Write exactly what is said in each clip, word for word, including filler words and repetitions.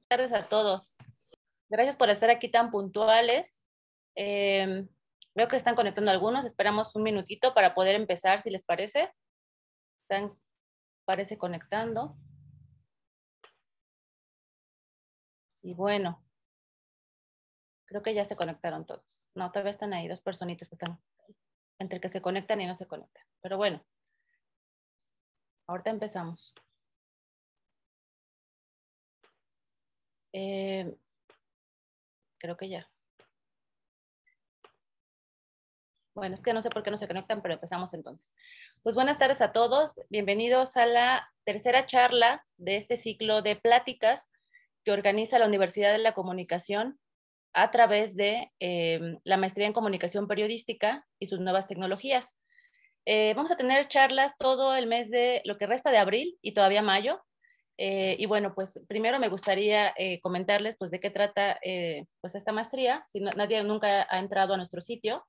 Buenas tardes a todos. Gracias por estar aquí tan puntuales. Eh, veo que están conectando algunos. Esperamos un minutito para poder empezar, si les parece. Están, parece, conectando. Y bueno, creo que ya se conectaron todos. No, todavía están ahí dos personitas que están entre que se conectan y no se conectan. Pero bueno, ahorita empezamos. Eh, creo que ya. Bueno, es que no sé por qué no se conectan, pero empezamos entonces. Pues buenas tardes a todos. Bienvenidos a la tercera charla de este ciclo de pláticas que organiza la Universidad de la Comunicación a través de eh, la maestría en comunicación periodística y sus nuevas tecnologías. Eh, vamos a tener charlas todo el mes de lo que resta de abril y todavía mayo. Eh, y bueno, pues primero me gustaría eh, comentarles pues de qué trata eh, pues esta maestría, si no, nadie nunca ha entrado a nuestro sitio.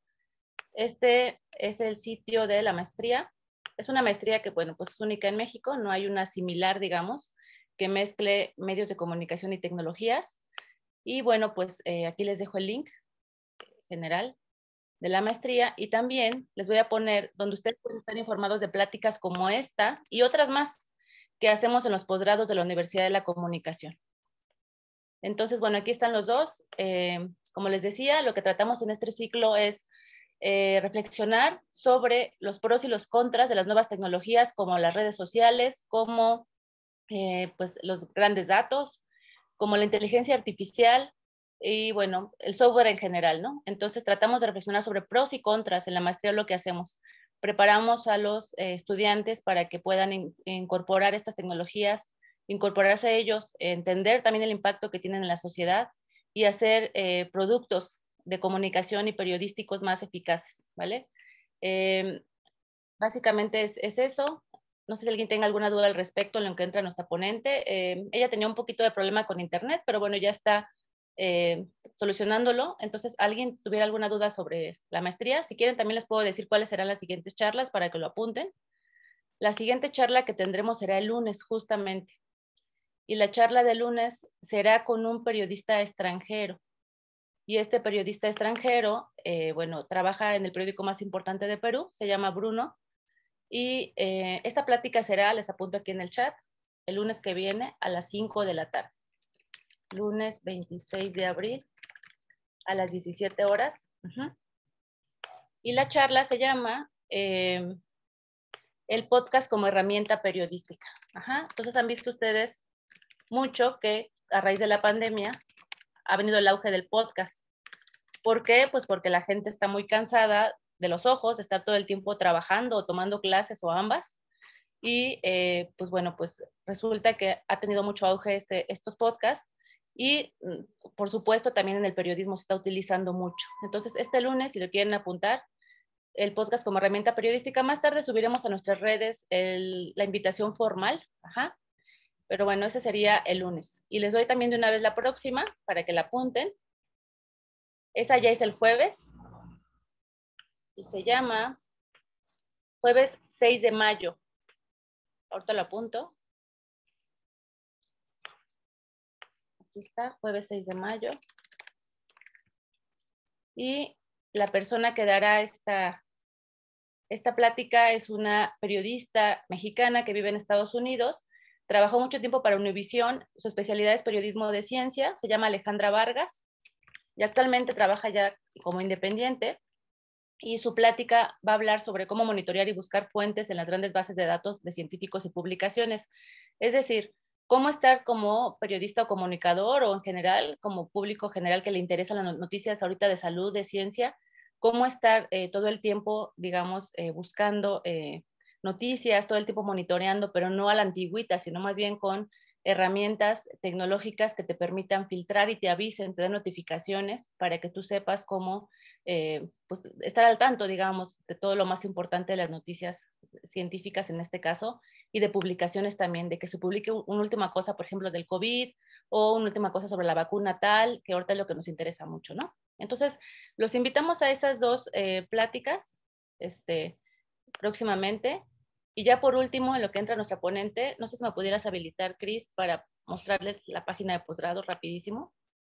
Este es el sitio de la maestría. Es una maestría que, bueno, pues es única en México. No hay una similar, digamos, que mezcle medios de comunicación y tecnologías. Y bueno, pues eh, aquí les dejo el link general de la maestría y también les voy a poner donde ustedes pueden estar informados de pláticas como esta y otras más que hacemos en los posgrados de la Universidad de la Comunicación. Entonces, bueno, aquí están los dos. Eh, como les decía, lo que tratamos en este ciclo es Eh, reflexionar sobre los pros y los contras de las nuevas tecnologías como las redes sociales, como eh, pues los grandes datos, como la inteligencia artificial y bueno, el software en general, ¿no? Entonces tratamos de reflexionar sobre pros y contras en la maestría, lo que hacemos. Preparamos a los eh, estudiantes para que puedan in incorporar estas tecnologías, incorporarse a ellos, entender también el impacto que tienen en la sociedad y hacer eh, productos de comunicación y periodísticos más eficaces, ¿vale? Eh, básicamente es, es, eso. No sé si alguien tenga alguna duda al respecto en lo que entra nuestra ponente. Eh, ella tenía un poquito de problema con internet, pero bueno, ya está eh, solucionándolo. Entonces, ¿alguien tuviera alguna duda sobre la maestría? Si quieren, también les puedo decir cuáles serán las siguientes charlas para que lo apunten. La siguiente charla que tendremos será el lunes, justamente. Y la charla del lunes será con un periodista extranjero. Y este periodista extranjero, eh, bueno, trabaja en el periódico más importante de Perú, se llama Bruno, y eh, esta plática será, les apunto aquí en el chat, el lunes que viene a las cinco de la tarde. Lunes veintiséis de abril a las diecisiete horas. Uh-huh. Y la charla se llama eh, el podcast como herramienta periodística. Ajá. Entonces han visto ustedes mucho que a raíz de la pandemia ha venido el auge del podcast. ¿Por qué? Pues porque la gente está muy cansada de los ojos, de estar todo el tiempo trabajando o tomando clases o ambas. Y eh, pues bueno, pues resulta que ha tenido mucho auge este, estos podcasts y por supuesto también en el periodismo se está utilizando mucho. Entonces este lunes, si lo quieren apuntar, el podcast como herramienta periodística, más tarde subiremos a nuestras redes el, la invitación formal. Ajá. Pero bueno, ese sería el lunes. Y les doy también de una vez la próxima para que la apunten. Esa ya es el jueves y se llama jueves seis de mayo. Ahorita lo apunto. Aquí está, jueves seis de mayo. Y la persona que dará esta, esta plática es una periodista mexicana que vive en Estados Unidos. Trabajó mucho tiempo para Univisión. Su especialidad es periodismo de ciencia. Se llama Alejandra Vargas. Y actualmente trabaja ya como independiente. Y su plática va a hablar sobre cómo monitorear y buscar fuentes en las grandes bases de datos de científicos y publicaciones. Es decir, cómo estar como periodista o comunicador o en general, como público general que le interesan las noticias ahorita de salud, de ciencia, cómo estar eh, todo el tiempo, digamos, eh, buscando eh, noticias, todo el tiempo monitoreando, pero no a la antigüita, sino más bien con herramientas tecnológicas que te permitan filtrar y te avisen, te den notificaciones para que tú sepas cómo eh, pues, estar al tanto, digamos, de todo lo más importante de las noticias científicas en este caso y de publicaciones también, de que se publique una última cosa, por ejemplo, del COVID o una última cosa sobre la vacuna tal, que ahorita es lo que nos interesa mucho, ¿no? Entonces, los invitamos a esas dos eh, pláticas este, próximamente. Y ya por último, en lo que entra nuestra ponente, no sé si me pudieras habilitar, Cris, para mostrarles la página de posgrado rapidísimo.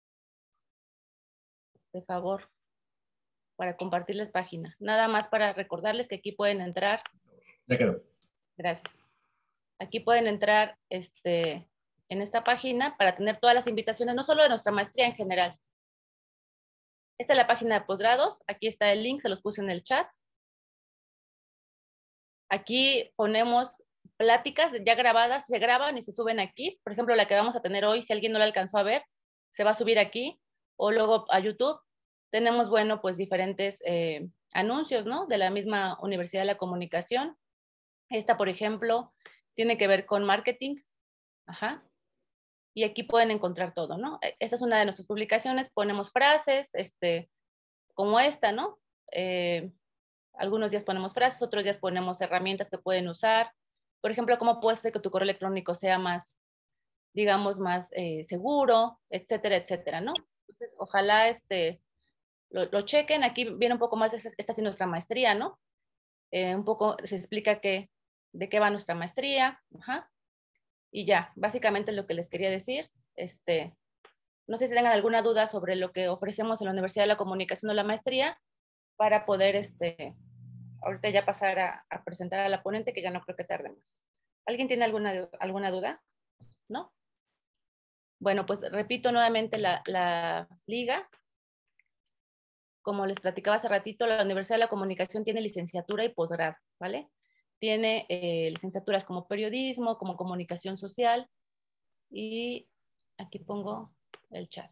De favor, para compartirles página. Nada más para recordarles que aquí pueden entrar. Ya quedó. Gracias. Aquí pueden entrar este, en esta página para tener todas las invitaciones, no solo de nuestra maestría en general. Esta es la página de posgrados. Aquí está el link, se los puse en el chat. Aquí ponemos pláticas ya grabadas, se graban y se suben aquí. Por ejemplo, la que vamos a tener hoy, si alguien no la alcanzó a ver, se va a subir aquí o luego a YouTube. Tenemos, bueno, pues diferentes eh, anuncios, ¿no? De la misma Universidad de la Comunicación. Esta, por ejemplo, tiene que ver con marketing. Ajá. Y aquí pueden encontrar todo, ¿no? Esta es una de nuestras publicaciones. Ponemos frases, este, como esta, ¿no? Eh, algunos días ponemos frases, otros días ponemos herramientas que pueden usar. Por ejemplo, cómo puede ser que tu correo electrónico sea más, digamos, más eh, seguro, etcétera, etcétera, ¿no? Entonces, ojalá este, lo, lo chequen. Aquí viene un poco más de esta, esta es nuestra maestría, ¿no? Eh, un poco se explica que, de qué va nuestra maestría. Ajá. Y ya, básicamente lo que les quería decir. Este, no sé si tengan alguna duda sobre lo que ofrecemos en la Universidad de la Comunicación o la maestría para poder, este, ahorita ya pasar a, a presentar a la ponente, que ya no creo que tarde más. ¿Alguien tiene alguna, alguna duda? ¿No? Bueno, pues repito nuevamente la, la liga. Como les platicaba hace ratito, la Universidad de la Comunicación tiene licenciatura y posgrado, ¿vale? Tiene eh, licenciaturas como periodismo, como comunicación social, y aquí pongo el chat.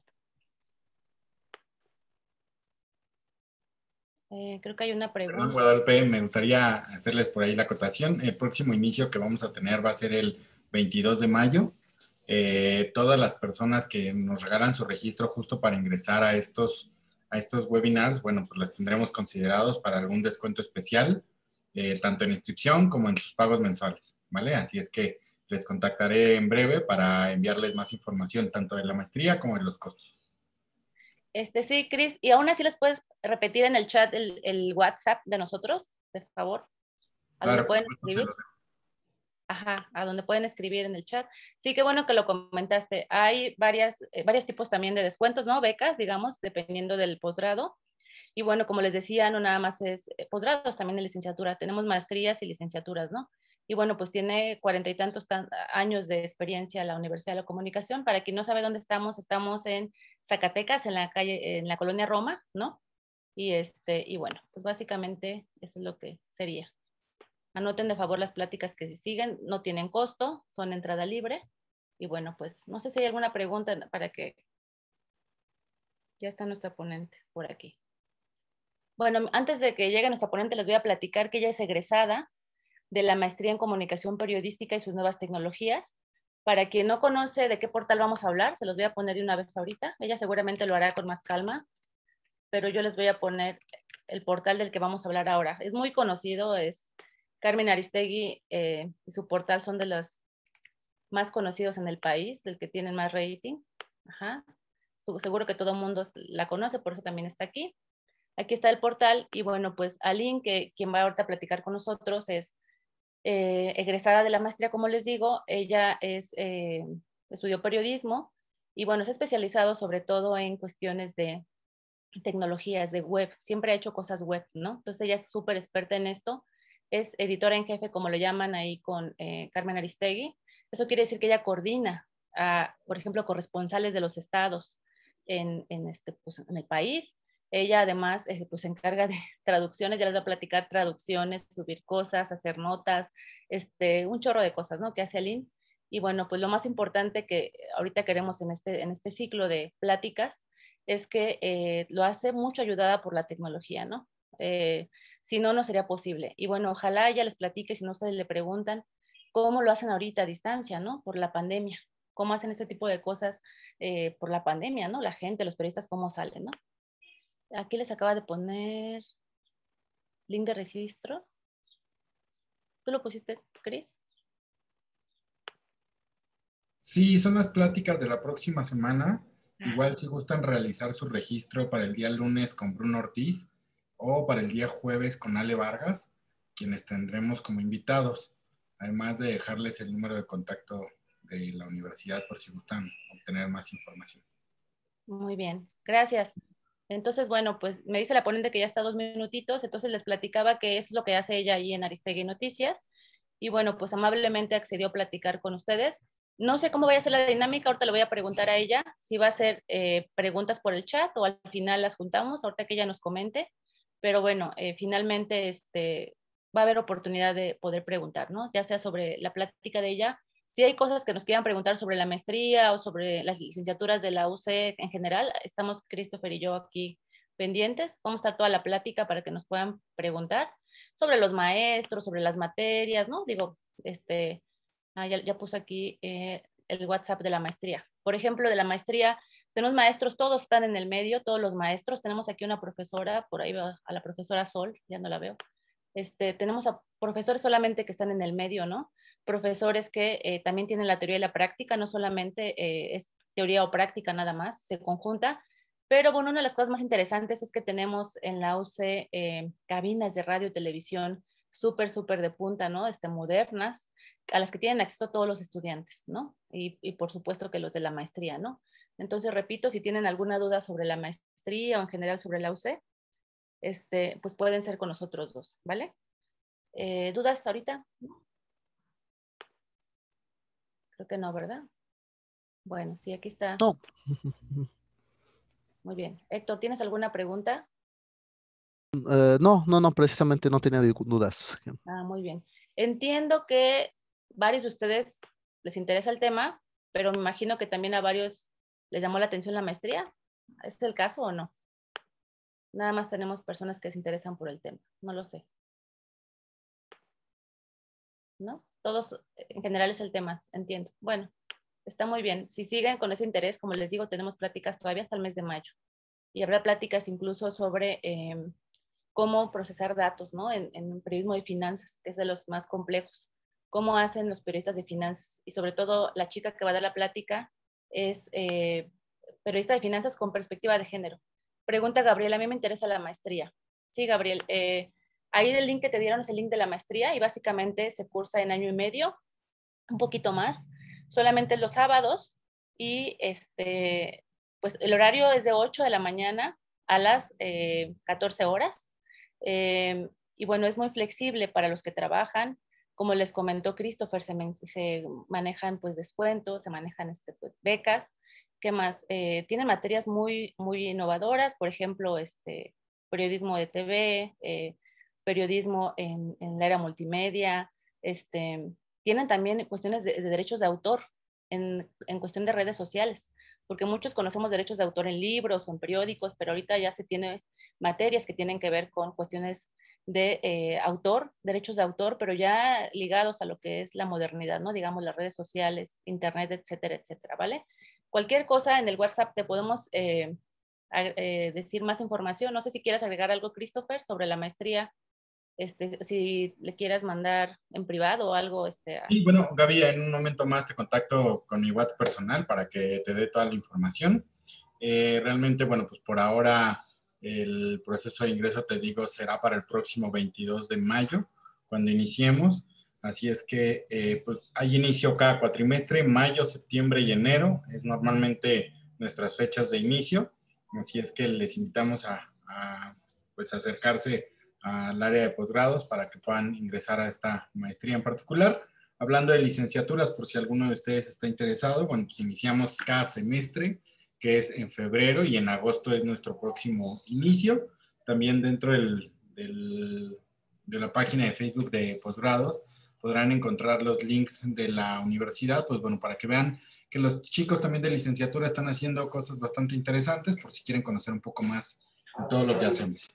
Eh, creo que hay una pregunta. Perdón, Guadalupe, me gustaría hacerles por ahí la acotación. El próximo inicio que vamos a tener va a ser el veintidós de mayo. Eh, todas las personas que nos regalan su registro justo para ingresar a estos, a estos webinars, bueno, pues las tendremos considerados para algún descuento especial, eh, tanto en inscripción como en sus pagos mensuales, ¿vale? Así es que les contactaré en breve para enviarles más información, tanto de la maestría como de los costos. Este, sí, Cris, y aún así les puedes repetir en el chat el, el WhatsApp de nosotros, de favor, a donde Claro, pueden por supuesto, se escribir. los dejo. Ajá, a donde pueden escribir en el chat. Sí, qué bueno que lo comentaste. Hay varias, eh, varios tipos también de descuentos, ¿no? Becas, digamos, dependiendo del posgrado. Y bueno, como les decía, no nada más es eh, posgrados, también de licenciatura. Tenemos maestrías y licenciaturas, ¿no? Y bueno, pues tiene cuarenta y tantos tan, años de experiencia la Universidad de la Comunicación. Para quien no sabe dónde estamos, estamos en Zacatecas, en la calle, en la colonia Roma, ¿no? Y este, y bueno, pues básicamente eso es lo que sería. Anoten de favor las pláticas que siguen, no tienen costo, son entrada libre. Y bueno, pues no sé si hay alguna pregunta para que ya está nuestra ponente por aquí. Bueno, antes de que llegue nuestra ponente, les voy a platicar que ella es egresada de la maestría en comunicación periodística y sus nuevas tecnologías. Para quien no conoce de qué portal vamos a hablar, se los voy a poner de una vez ahorita. Ella seguramente lo hará con más calma, pero yo les voy a poner el portal del que vamos a hablar ahora. Es muy conocido, es Carmen Aristegui eh, y su portal son de los más conocidos en el país, del que tienen más rating. Ajá. Seguro que todo el mundo la conoce, por eso también está aquí. Aquí está el portal y bueno, pues Aline, que quien va ahorita a platicar con nosotros, es eh, egresada de la maestría, como les digo. Ella es, eh, estudió periodismo y bueno, es especializado sobre todo en cuestiones de tecnologías, de web. Siempre ha hecho cosas web, ¿no? Entonces ella es súper experta en esto. Es editora en jefe, como lo llaman ahí con eh, Carmen Aristegui. Eso quiere decir que ella coordina a, por ejemplo, corresponsales de los estados en, en, este, pues, en el país. Ella además eh, pues, se encarga de traducciones, ya les voy a platicar traducciones, subir cosas, hacer notas, este, un chorro de cosas, ¿no? Que hace Aline. Y bueno, pues lo más importante que ahorita queremos en este, en este ciclo de pláticas es que eh, lo hace mucho ayudada por la tecnología, ¿no? Eh, si no, no sería posible. Y bueno, ojalá ella les platique, si no ustedes le preguntan, cómo lo hacen ahorita a distancia, ¿no? Por la pandemia. ¿Cómo hacen este tipo de cosas eh, por la pandemia, ¿no? La gente, los periodistas, cómo salen, ¿no? Aquí les acaba de poner link de registro. ¿Tú lo pusiste, Cris? Sí, son las pláticas de la próxima semana. Ajá. Igual si gustan realizar su registro para el día lunes con Bruno Ortiz o para el día jueves con Ale Vargas, quienes tendremos como invitados, además de dejarles el número de contacto de la universidad por si gustan obtener más información. Muy bien, gracias. Entonces, bueno, pues me dice la ponente que ya está dos minutitos, entonces les platicaba qué es lo que hace ella ahí en Aristegui Noticias. Y bueno, pues amablemente accedió a platicar con ustedes. No sé cómo vaya a ser la dinámica, ahorita le voy a preguntar a ella si va a ser eh, preguntas por el chat o al final las juntamos, ahorita que ella nos comente. Pero bueno, eh, finalmente este, va a haber oportunidad de poder preguntar, ¿no? Ya sea sobre la plática de ella. Si hay cosas que nos quieran preguntar sobre la maestría o sobre las licenciaturas de la U C en general, estamos Christopher y yo aquí pendientes. Vamos a estar toda la plática para que nos puedan preguntar sobre los maestros, sobre las materias, ¿no? Digo, este, ah, ya, ya puse aquí eh, el WhatsApp de la maestría. Por ejemplo, de la maestría, tenemos maestros, todos están en el medio, todos los maestros. Tenemos aquí una profesora, por ahí va a la profesora Sol, ya no la veo. Este, tenemos a profesores solamente que están en el medio, ¿no? Profesores que eh, también tienen la teoría y la práctica, no solamente eh, es teoría o práctica nada más, se conjunta. Pero bueno, una de las cosas más interesantes es que tenemos en la U C eh, cabinas de radio y televisión súper, súper de punta, ¿no? Este, modernas, a las que tienen acceso todos los estudiantes, ¿no? Y, y por supuesto que los de la maestría, ¿no? Entonces, repito, si tienen alguna duda sobre la maestría o en general sobre la U C, este, pues pueden ser con nosotros dos, ¿vale? Eh, ¿Dudas ahorita? Creo que no, ¿verdad? Bueno, sí, aquí está. No. Muy bien. Héctor, ¿tienes alguna pregunta? Eh, no, no, no, precisamente no tenía dudas. Ah, muy bien. Entiendo que varios de ustedes les interesa el tema, pero me imagino que también a varios les llamó la atención la maestría. ¿Es el caso o no? Nada más tenemos personas que se interesan por el tema. No lo sé. ¿No? Todos, en general es el tema, entiendo. Bueno, está muy bien. Si siguen con ese interés, como les digo, tenemos pláticas todavía hasta el mes de mayo. Y habrá pláticas incluso sobre eh, cómo procesar datos, ¿no? En, en periodismo de finanzas, que es de los más complejos. Cómo hacen los periodistas de finanzas. Y sobre todo, la chica que va a dar la plática es eh, periodista de finanzas con perspectiva de género. Pregunta Gabriel, a mí me interesa la maestría. Sí, Gabriel. Eh, ahí del link que te dieron es el link de la maestría y básicamente se cursa en año y medio, un poquito más, solamente los sábados y este, pues el horario es de ocho de la mañana a las eh, catorce horas. Eh, y bueno, es muy flexible para los que trabajan. Como les comentó Christopher, se, se manejan pues descuentos, se manejan este, pues, becas. ¿Qué más? Eh, tienen materias muy, muy innovadoras, por ejemplo, este, periodismo de T V, eh, periodismo en, en la era multimedia, este, tienen también cuestiones de, de derechos de autor en, en cuestión de redes sociales, porque muchos conocemos derechos de autor en libros o en periódicos, pero ahorita ya se tiene materias que tienen que ver con cuestiones de eh, autor, derechos de autor, pero ya ligados a lo que es la modernidad, ¿no? Digamos, las redes sociales, internet, etcétera, etcétera, ¿vale? Cualquier cosa en el WhatsApp te podemos eh, eh, decir más información. No sé si quieres agregar algo, Christopher, sobre la maestría, este, si le quieras mandar en privado o algo. Este, a... Sí, bueno, Gaby, en un momento más te contacto con mi WhatsApp personal para que te dé toda la información. Eh, realmente, bueno, pues por ahora el proceso de ingreso, te digo, será para el próximo veintidós de mayo, cuando iniciemos. Así es que eh, pues hay inicio cada cuatrimestre, mayo, septiembre y enero, es normalmente nuestras fechas de inicio. Así es que les invitamos a, a pues acercarse al área de posgrados para que puedan ingresar a esta maestría en particular. Hablando de licenciaturas, por si alguno de ustedes está interesado, bueno, pues iniciamos cada semestre, que es en febrero, y en agosto es nuestro próximo inicio. También dentro del, del, de la página de Facebook de posgrados podrán encontrar los links de la universidad, pues bueno, para que vean que los chicos también de licenciatura están haciendo cosas bastante interesantes, por si quieren conocer un poco más de todo lo que hacemos.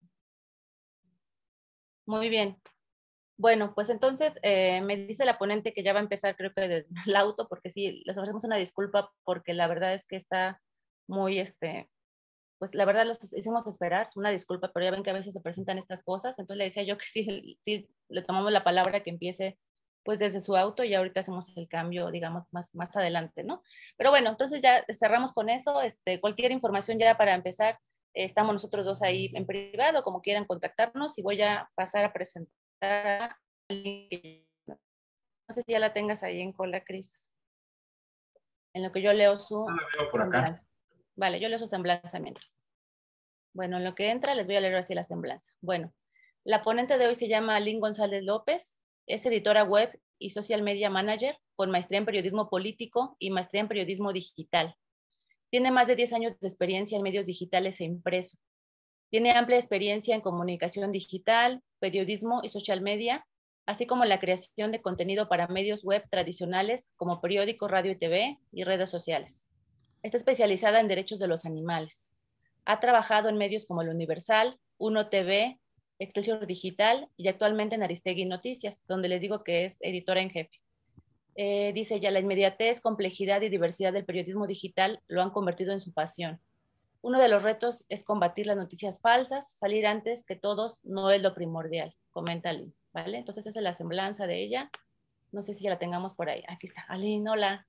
Muy bien. Bueno, pues entonces eh, me dice la ponente que ya va a empezar, creo que desde el auto, porque sí, les ofrecemos una disculpa porque la verdad es que está muy, este, pues la verdad los hicimos esperar, una disculpa, pero ya ven que a veces se presentan estas cosas, entonces le decía yo que sí, sí le tomamos la palabra que empiece pues desde su auto y ahorita hacemos el cambio, digamos, más, más adelante, ¿no? Pero bueno, entonces ya cerramos con eso, este, cualquier información ya para empezar, eh, estamos nosotros dos ahí en privado, como quieran contactarnos y voy a pasar a presentar a alguien que no sé si ya la tengas ahí en cola, Cris. En lo que yo leo su No la veo por acá. semblanza. Vale, yo leo su semblanza mientras. Bueno, en lo que entra les voy a leer así la semblanza. Bueno, la ponente de hoy se llama Lynn González López, es editora web y social media manager con maestría en periodismo político y maestría en periodismo digital. Tiene más de diez años de experiencia en medios digitales e impresos. Tiene amplia experiencia en comunicación digital, periodismo y social media, así como la creación de contenido para medios web tradicionales como periódico, radio y T V y redes sociales. Está especializada en derechos de los animales. Ha trabajado en medios como El Universal, Uno T V, Excelsior Digital y actualmente en Aristegui Noticias, donde les digo que es editora en jefe. Eh, dice ella, la inmediatez, complejidad y diversidad del periodismo digital lo han convertido en su pasión. Uno de los retos es combatir las noticias falsas, salir antes que todos no es lo primordial, comenta Aline, ¿vale? Entonces esa es la semblanza de ella. No sé si ya la tengamos por ahí. Aquí está. Aline, hola.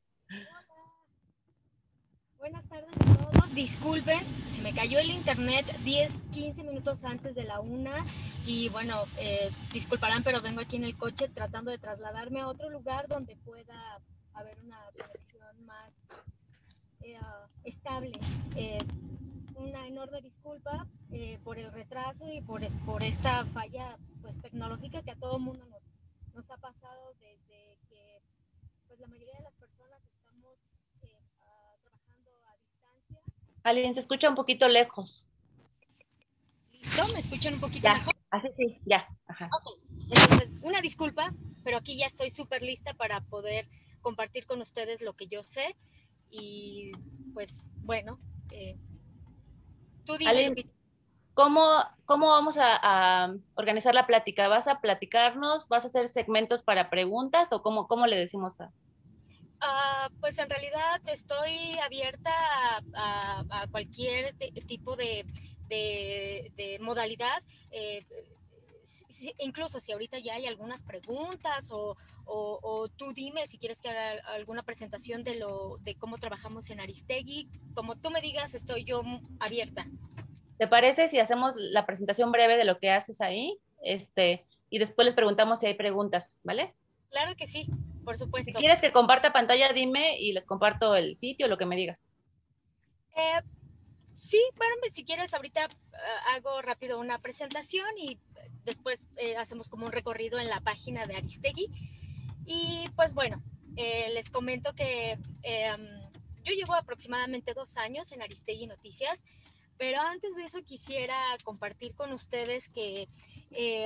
Buenas tardes a todos. Disculpen, se me cayó el internet diez, quince minutos antes de la una y bueno, eh, disculparán, pero vengo aquí en el coche tratando de trasladarme a otro lugar donde pueda haber una conexión más eh, estable. Eh, una enorme disculpa eh, por el retraso y por, por esta falla pues, tecnológica que a todo el mundo nos, nos ha pasado desde que pues, la mayoría de las personas estamos eh, uh, trabajando a distancia. Aline, se escucha un poquito lejos. ¿Listo? ¿Me escuchan un poquito ya, mejor? Así sí, ya. Ajá. Ok, entonces una disculpa, pero aquí ya estoy súper lista para poder compartir con ustedes lo que yo sé y pues bueno, eh, tú dime, Aline, Lupita. ¿cómo, ¿cómo vamos a, a organizar la plática? ¿Vas a platicarnos? ¿Vas a hacer segmentos para preguntas? ¿O cómo, cómo le decimos a...? Uh, pues en realidad estoy abierta a, a, a cualquier tipo de, de, de modalidad. Eh, si, incluso si ahorita ya hay algunas preguntas o, o, o, tú dime si quieres que haga alguna presentación de, lo, de cómo trabajamos en Aristegui. Como tú me digas, estoy yo abierta. ¿Te parece si hacemos la presentación breve de lo que haces ahí? Este, y después les preguntamos si hay preguntas, ¿vale? Claro que sí, por supuesto. Si quieres que comparta pantalla, dime y les comparto el sitio, lo que me digas. Eh, sí, bueno, si quieres ahorita uh, hago rápido una presentación y después eh, hacemos como un recorrido en la página de Aristegui. Y pues bueno, eh, les comento que eh, yo llevo aproximadamente dos años en Aristegui Noticias, pero antes de eso quisiera compartir con ustedes que eh,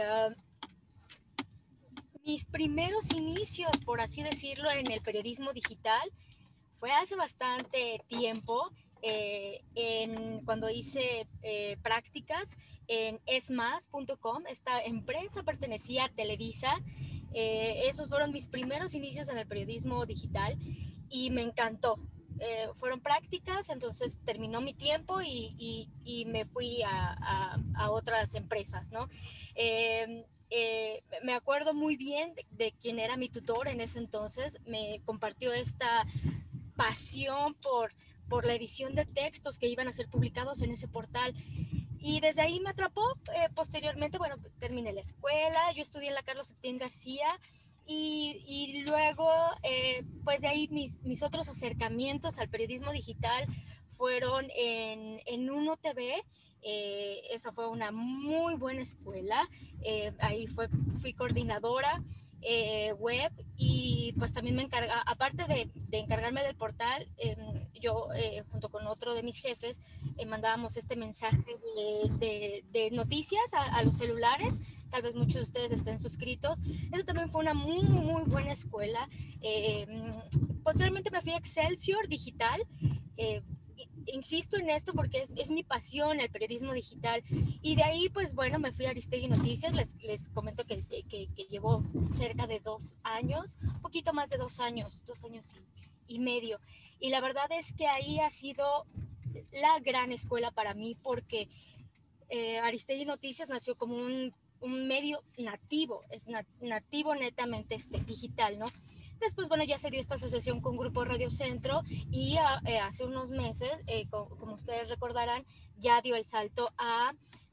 mis primeros inicios, por así decirlo, en el periodismo digital fue hace bastante tiempo, eh, en, cuando hice eh, prácticas en esmas punto com. Esta empresa pertenecía a Televisa. Eh, esos fueron mis primeros inicios en el periodismo digital y me encantó. Eh, fueron prácticas, entonces terminó mi tiempo y, y, y me fui a, a, a, otras empresas, ¿no? Eh, eh, me acuerdo muy bien de, de quién era mi tutor en ese entonces, me compartió esta pasión por, por la edición de textos que iban a ser publicados en ese portal. Y desde ahí me atrapó. Eh, posteriormente, bueno, pues, terminé la escuela, yo estudié en la Carlos Septién García y, y luego, eh, pues de ahí mis, mis otros acercamientos al periodismo digital fueron en, en Uno T V. Eh, esa fue una muy buena escuela. Eh, ahí fue, fui coordinadora eh, web y pues también me encarga, aparte de, de encargarme del portal, eh, yo eh, junto con otro de mis jefes eh, mandábamos este mensaje de, de, de noticias a, a los celulares. Tal vez muchos de ustedes estén suscritos. Eso también fue una muy, muy buena escuela. Eh, posteriormente me fui a Excelsior Digital. Eh, insisto en esto porque es, es mi pasión, el periodismo digital. Y de ahí, pues bueno, me fui a Aristegui Noticias. Les, les comento que, que, que llevo cerca de dos años, un poquito más de dos años, dos años y, y medio. Y la verdad es que ahí ha sido la gran escuela para mí porque eh, Aristegui Noticias nació como un, un medio nativo, es nat, nativo netamente este, digital, ¿no? Después, bueno, ya se dio esta asociación con Grupo Radio Centro y eh, hace unos meses, eh, como, como ustedes recordarán, ya dio el salto a,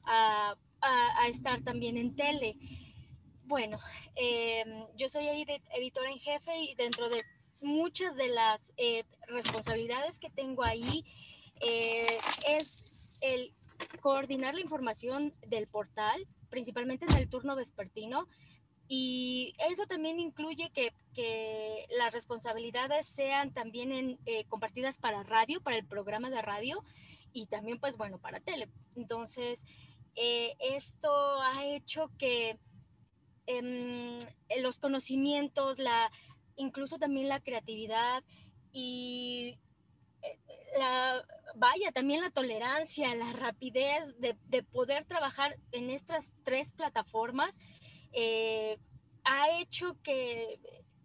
a, a, a estar también en tele. Bueno, eh, yo soy editora en jefe y dentro de muchas de las eh, responsabilidades que tengo ahí eh, es el coordinar la información del portal, principalmente en el turno vespertino, y eso también incluye que, que las responsabilidades sean también en, eh, compartidas para radio, para el programa de radio, y también pues bueno, para tele. Entonces, eh, esto ha hecho que eh, los conocimientos, la, incluso también la creatividad y la, vaya, también la tolerancia, la rapidez de, de poder trabajar en estas tres plataformas eh, ha hecho que,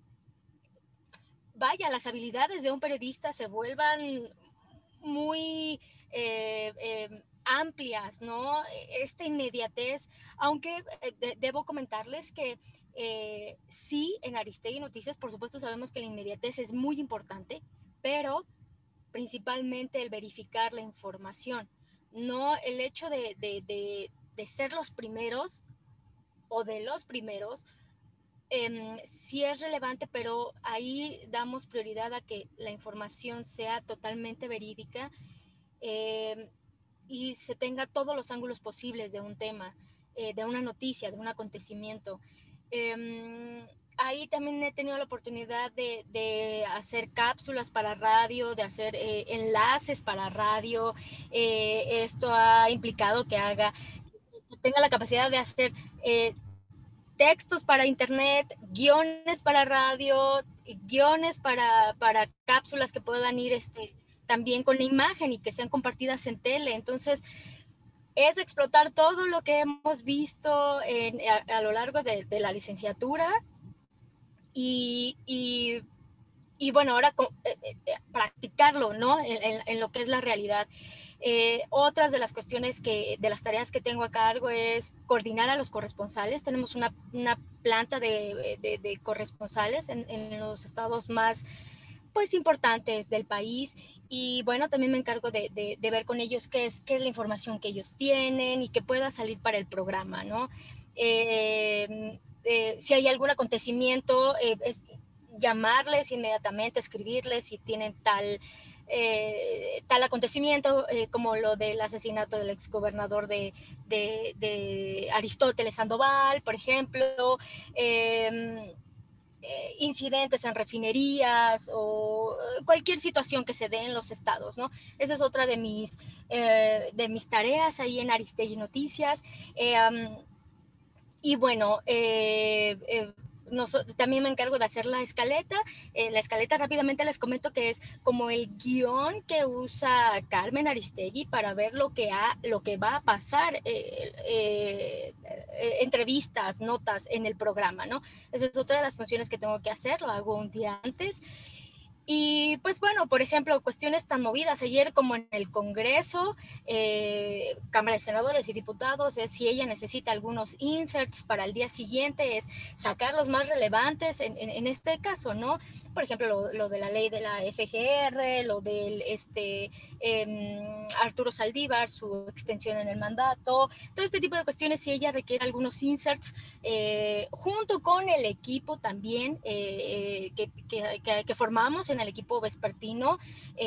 vaya, las habilidades de un periodista se vuelvan muy eh, eh, amplias, ¿no? Esta inmediatez, aunque eh, de, debo comentarles que eh, sí, en Aristegui Noticias, por supuesto, sabemos que la inmediatez es muy importante, pero principalmente el verificar la información, no el hecho de, de, de, de ser los primeros o de los primeros, eh, sí es relevante, pero ahí damos prioridad a que la información sea totalmente verídica eh, y se tenga todos los ángulos posibles de un tema, eh, de una noticia, de un acontecimiento. Eh, ahí también he tenido la oportunidad de, de hacer cápsulas para radio, de hacer eh, enlaces para radio. Eh, esto ha implicado que haga, que tenga la capacidad de hacer eh, textos para internet, guiones para radio, guiones para, para cápsulas que puedan ir este, también con la imagen y que sean compartidas en tele. Entonces, es explotar todo lo que hemos visto en, a, a lo largo de, de la licenciatura y, y, y bueno, ahora eh, eh, practicarlo, ¿no? En, en, en lo que es la realidad. Eh, otras de las cuestiones que, de las tareas que tengo a cargo es coordinar a los corresponsales. Tenemos una, una planta de, de, de corresponsales en, en los estados más pues importantes del país y bueno, también me encargo de, de, de ver con ellos qué es, qué es la información que ellos tienen y que pueda salir para el programa, ¿no? Eh, eh, si hay algún acontecimiento, eh, es llamarles inmediatamente, escribirles si tienen tal, eh, tal acontecimiento eh, como lo del asesinato del exgobernador de, de, de Aristóteles Sandoval, por ejemplo, eh, eh, incidentes en refinerías o cualquier situación que se dé en los estados, ¿no? Esa es otra de mis, eh, de mis tareas ahí en Aristegui Noticias. Eh, um, y bueno, eh, eh, Nos, también me encargo de hacer la escaleta. Eh, la escaleta rápidamente les comento que es como el guión que usa Carmen Aristegui para ver lo que, ha, lo que va a pasar, eh, eh, eh, entrevistas, notas en el programa, ¿no? Esa es otra de las funciones que tengo que hacer, lo hago un día antes. Y pues bueno, por ejemplo, cuestiones tan movidas ayer como en el Congreso, eh, Cámara de Senadores y Diputados, es si ella necesita algunos inserts para el día siguiente, es sacar los más relevantes en, en, en este caso, ¿no? Por ejemplo, lo, lo de la ley de la F G R, lo del este, eh, Arturo Saldívar, su extensión en el mandato, todo este tipo de cuestiones, si ella requiere algunos inserts, eh, junto con el equipo también eh, que, que, que, que formamos en el equipo vespertino,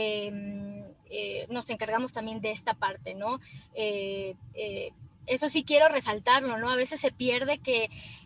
eh, eh, nos encargamos también de esta parte, ¿no? Eh, eh, eso sí quiero resaltarlo, ¿no? A veces se pierde que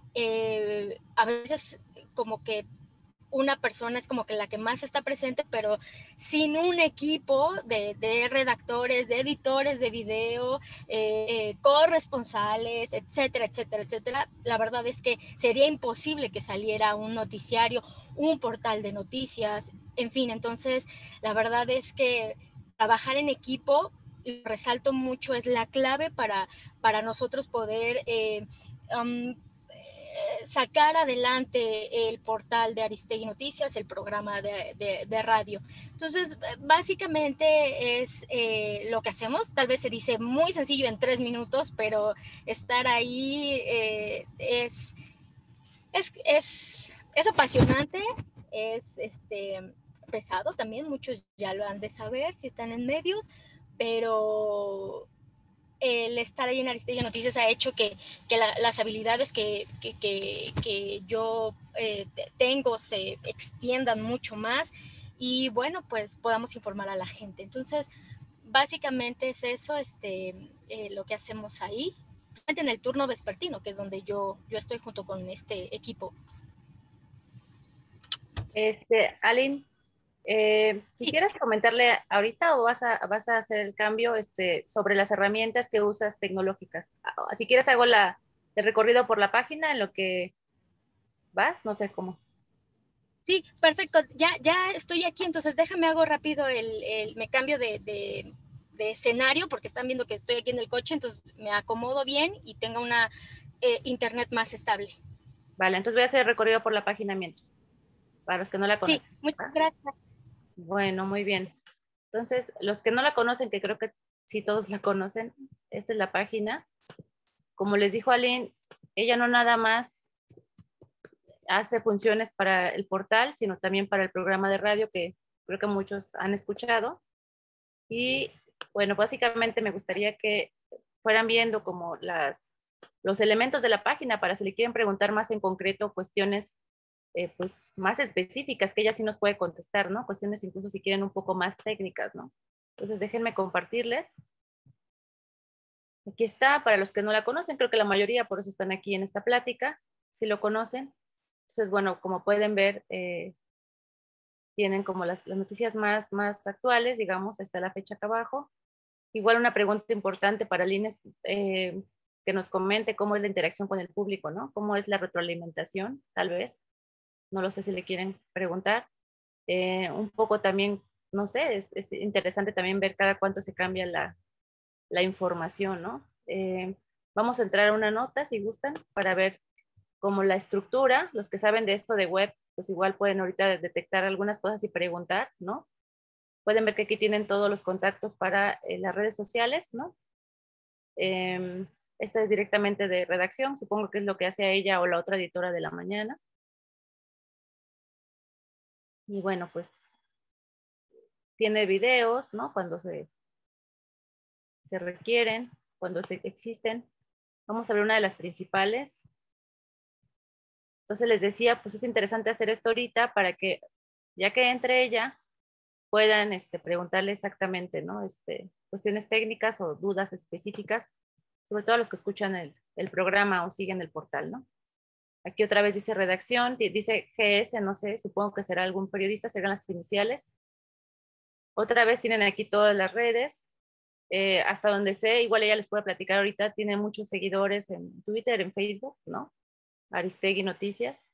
eh, a veces como que una persona es como que la que más está presente, pero sin un equipo de, de redactores, de editores de video, eh, eh, corresponsales, etcétera, etcétera, etcétera, la verdad es que sería imposible que saliera un noticiario, un portal de noticias, en fin, entonces la verdad es que trabajar en equipo, y resalto mucho, es la clave para, para nosotros poder eh, um, sacar adelante el portal de Aristegui Noticias, el programa de, de, de radio. Entonces, básicamente es eh, lo que hacemos. Tal vez se dice muy sencillo en tres minutos, pero estar ahí eh, es, es, es, es apasionante, es este, pesado también. Muchos ya lo han de saber si están en medios, pero el estar ahí en Aristegui Noticias ha hecho que, que la, las habilidades que, que, que, que yo eh, tengo se extiendan mucho más y bueno, pues podamos informar a la gente. Entonces, básicamente es eso, este, eh, lo que hacemos ahí, en el turno vespertino, que es donde yo, yo estoy junto con este equipo. Este, Aline, eh, Sí. ¿quisieras comentarle ahorita o vas a, vas a hacer el cambio este, sobre las herramientas que usas tecnológicas? Ah, si quieres hago la, el recorrido por la página en lo que vas, no sé cómo. Sí, perfecto. Ya, ya estoy aquí, entonces déjame hago rápido el, el me cambio de, de, de escenario porque están viendo que estoy aquí en el coche, entonces me acomodo bien y tenga una eh, internet más estable. Vale, entonces voy a hacer el recorrido por la página mientras, para los que no la Sí, conocen. muchas ¿Va? gracias. Bueno, muy bien. Entonces, los que no la conocen, que creo que sí todos la conocen, esta es la página. Como les dijo Aline, ella no nada más hace funciones para el portal, sino también para el programa de radio que creo que muchos han escuchado. Y bueno, básicamente me gustaría que fueran viendo como las, los elementos de la página para si le quieren preguntar más en concreto cuestiones eh, pues más específicas que ella sí nos puede contestar, ¿no? Cuestiones incluso si quieren un poco más técnicas, ¿no? Entonces déjenme compartirles. Aquí está, para los que no la conocen, creo que la mayoría por eso están aquí en esta plática, si lo conocen. Entonces, bueno, como pueden ver, eh, tienen como las, las noticias más, más actuales, digamos, está la fecha acá abajo. Igual una pregunta importante para Lynn es eh, que nos comente cómo es la interacción con el público, ¿no? ¿Cómo es la retroalimentación, tal vez? No lo sé si le quieren preguntar. Eh, un poco también, no sé, es, es, interesante también ver cada cuánto se cambia la, la información, ¿no? Eh, vamos a entrar a una nota, si gustan, para ver cómo la estructura. Los que saben de esto de web, pues igual pueden ahorita detectar algunas cosas y preguntar, ¿no? Pueden ver que aquí tienen todos los contactos para eh, las redes sociales, ¿no? Eh, esta es directamente de redacción, supongo que es lo que hace a ella o la otra editora de la mañana. Y bueno, pues tiene videos, ¿no? Cuando se, se requieren, cuando se existen. Vamos a ver una de las principales. Entonces les decía, pues es interesante hacer esto ahorita para que, ya que entre ella, puedan este, preguntarle exactamente, ¿no? Este, cuestiones técnicas o dudas específicas, sobre todo a los que escuchan el, el programa o siguen el portal, ¿no? Aquí otra vez dice redacción, dice G S, no sé, supongo que será algún periodista, serán las iniciales. Otra vez tienen aquí todas las redes, eh, hasta donde sé, igual ella les puede platicar ahorita, tiene muchos seguidores en Twitter, en Facebook, ¿no? Aristegui Noticias.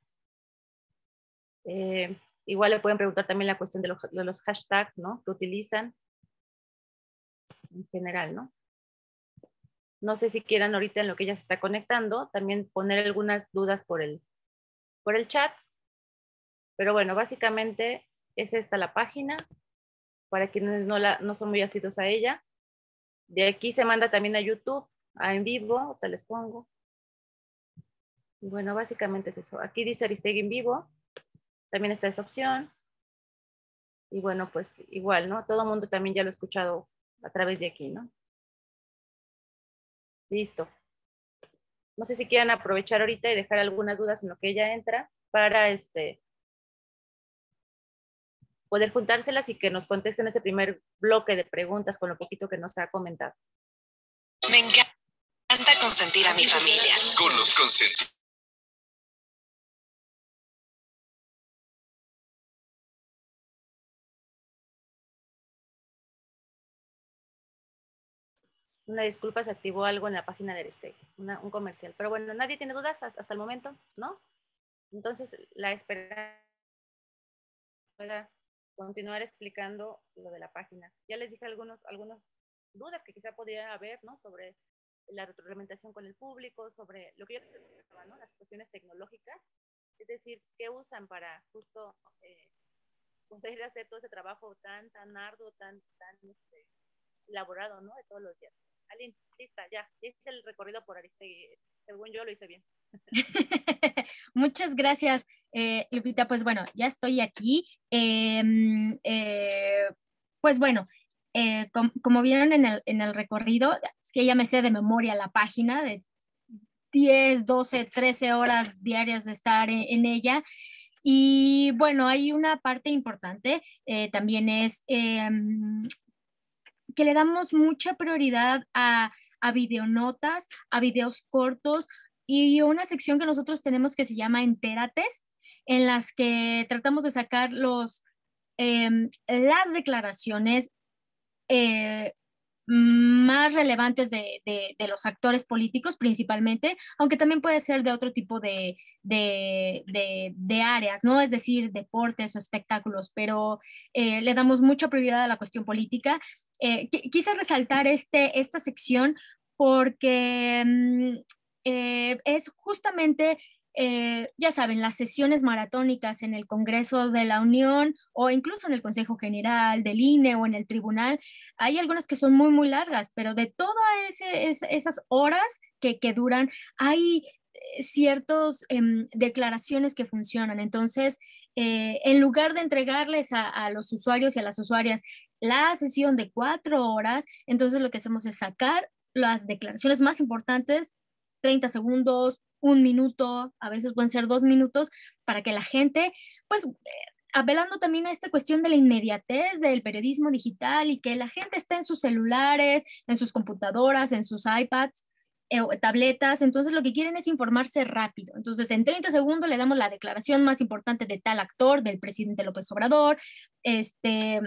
Eh, igual le pueden preguntar también la cuestión de los, de los hashtags, ¿no? Que utilizan en general, ¿no? No sé si quieran ahorita en lo que ella se está conectando, también poner algunas dudas por el, por el chat. Pero bueno, básicamente es esta la página, para quienes no, la, no son muy asiduos a ella. De aquí se manda también a YouTube, a en vivo, te les pongo. Y bueno, básicamente es eso. Aquí dice Aristegui en vivo, también está esa opción. Y bueno, pues igual, ¿no? Todo el mundo también ya lo ha escuchado a través de aquí, ¿no? Listo. No sé si quieran aprovechar ahorita y dejar algunas dudas en lo que ella entra para este, poder juntárselas y que nos contesten ese primer bloque de preguntas con lo poquito que nos ha comentado. Me encanta consentir a mi familia. Con los consentidos. Una disculpa, se activó algo en la página de Aristegui, una, un comercial. Pero bueno, nadie tiene dudas hasta, hasta el momento, ¿no? Entonces, la esperanza pueda continuar explicando lo de la página. Ya les dije algunos, algunas dudas que quizá podría haber, ¿no? Sobre la retroalimentación con el público, sobre lo que yo preguntaba, ¿no? Las cuestiones tecnológicas, es decir, ¿qué usan para justo eh, poder hacer todo ese trabajo tan, tan arduo, tan, tan este, elaborado, ¿no? De todos los días. Aline, lista, ya, ya hice el recorrido por Aristegui, según yo lo hice bien. Muchas gracias, eh, Lupita. Pues bueno, ya estoy aquí. Eh, eh, pues bueno, eh, com, como vieron en el, en el recorrido, es que ya me sé de memoria la página de diez, doce, trece horas diarias de estar en, en ella. Y bueno, hay una parte importante, eh, también es eh, que le damos mucha prioridad a, a videonotas, a videos cortos y una sección que nosotros tenemos que se llama Entérates, en las que tratamos de sacar los, eh, las declaraciones eh, más relevantes de, de, de, los actores políticos principalmente, aunque también puede ser de otro tipo de, de, de, de áreas, ¿no? Es decir, deportes o espectáculos, pero eh, le damos mucha prioridad a la cuestión política. Eh, quise resaltar este, esta sección porque mm, eh, es justamente Eh, ya saben, las sesiones maratónicas en el Congreso de la Unión o incluso en el Consejo General del I N E o en el Tribunal, hay algunas que son muy, muy largas, pero de todas ese, es, esas horas que, que duran, hay ciertas eh, declaraciones que funcionan. Entonces, eh, en lugar de entregarles a, a los usuarios y a las usuarias la sesión de cuatro horas, entonces lo que hacemos es sacar las declaraciones más importantes, treinta segundos, un minuto, a veces pueden ser dos minutos, para que la gente, pues, apelando también a esta cuestión de la inmediatez del periodismo digital y que la gente esté en sus celulares, en sus computadoras, en sus iPads, eh, tabletas, entonces lo que quieren es informarse rápido. Entonces, en treinta segundos le damos la declaración más importante de tal actor, del presidente López Obrador, este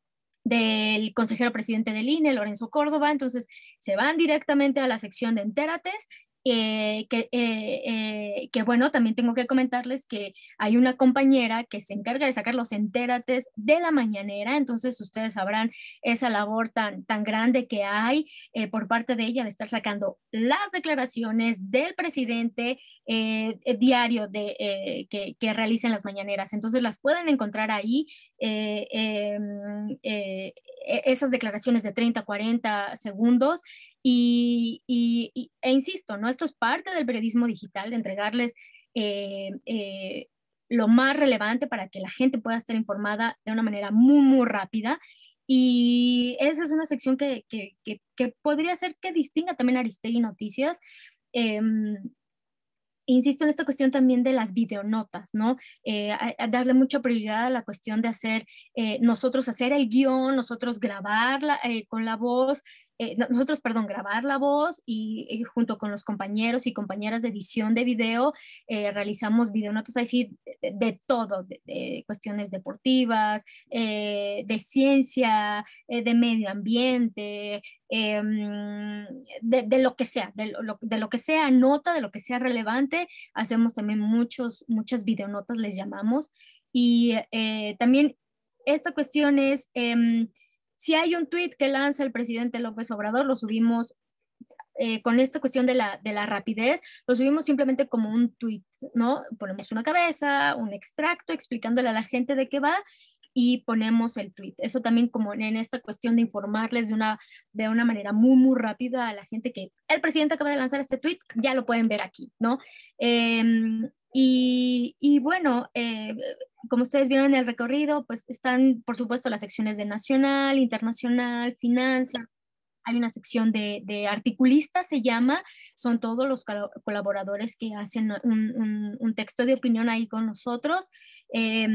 del consejero presidente del I N E, Lorenzo Córdoba. Entonces se van directamente a la sección de Entérates, eh, que, eh, eh, que bueno, también tengo que comentarles que hay una compañera que se encarga de sacar los Entérates de la mañanera, entonces ustedes sabrán esa labor tan, tan grande que hay eh, por parte de ella de estar sacando las declaraciones del presidente eh, diario de, eh, que, que realicen las mañaneras. Entonces las pueden encontrar ahí, eh, eh, eh, esas declaraciones de treinta, cuarenta segundos y, y, y, e insisto, ¿no? Esto es parte del periodismo digital, de entregarles eh, eh, lo más relevante para que la gente pueda estar informada de una manera muy, muy rápida. Y esa es una sección que, que, que, que podría ser que distinga también a Aristegui Noticias. Eh, Insisto en esta cuestión también de las videonotas, ¿no? Eh, a, a darle mucha prioridad a la cuestión de hacer, eh, nosotros hacer el guión, nosotros grabarla eh, con la voz, eh, nosotros, perdón, grabar la voz y, y junto con los compañeros y compañeras de edición de video, eh, realizamos videonotas así de, de todo, de, de cuestiones deportivas, eh, de ciencia, eh, de medio ambiente, eh, de, de lo que sea, de lo, de lo que sea nota, de lo que sea relevante. Hacemos también muchos, muchas videonotas, les llamamos, y eh, también esta cuestión es, eh, si hay un tweet que lanza el presidente López Obrador, lo subimos eh, con esta cuestión de la, de la rapidez, lo subimos simplemente como un tweet, ¿no? Ponemos una cabeza, un extracto explicándole a la gente de qué va y ponemos el tweet. Eso también como en esta cuestión de informarles de una, de una manera muy, muy rápida a la gente que el presidente acaba de lanzar este tweet, ya lo pueden ver aquí, ¿no? Eh, y, y bueno, eh, como ustedes vieron en el recorrido, pues están, por supuesto, las secciones de nacional, internacional, finanzas. Hay una sección de, de articulistas, se llama, son todos los colaboradores que hacen un, un, un texto de opinión ahí con nosotros. Eh,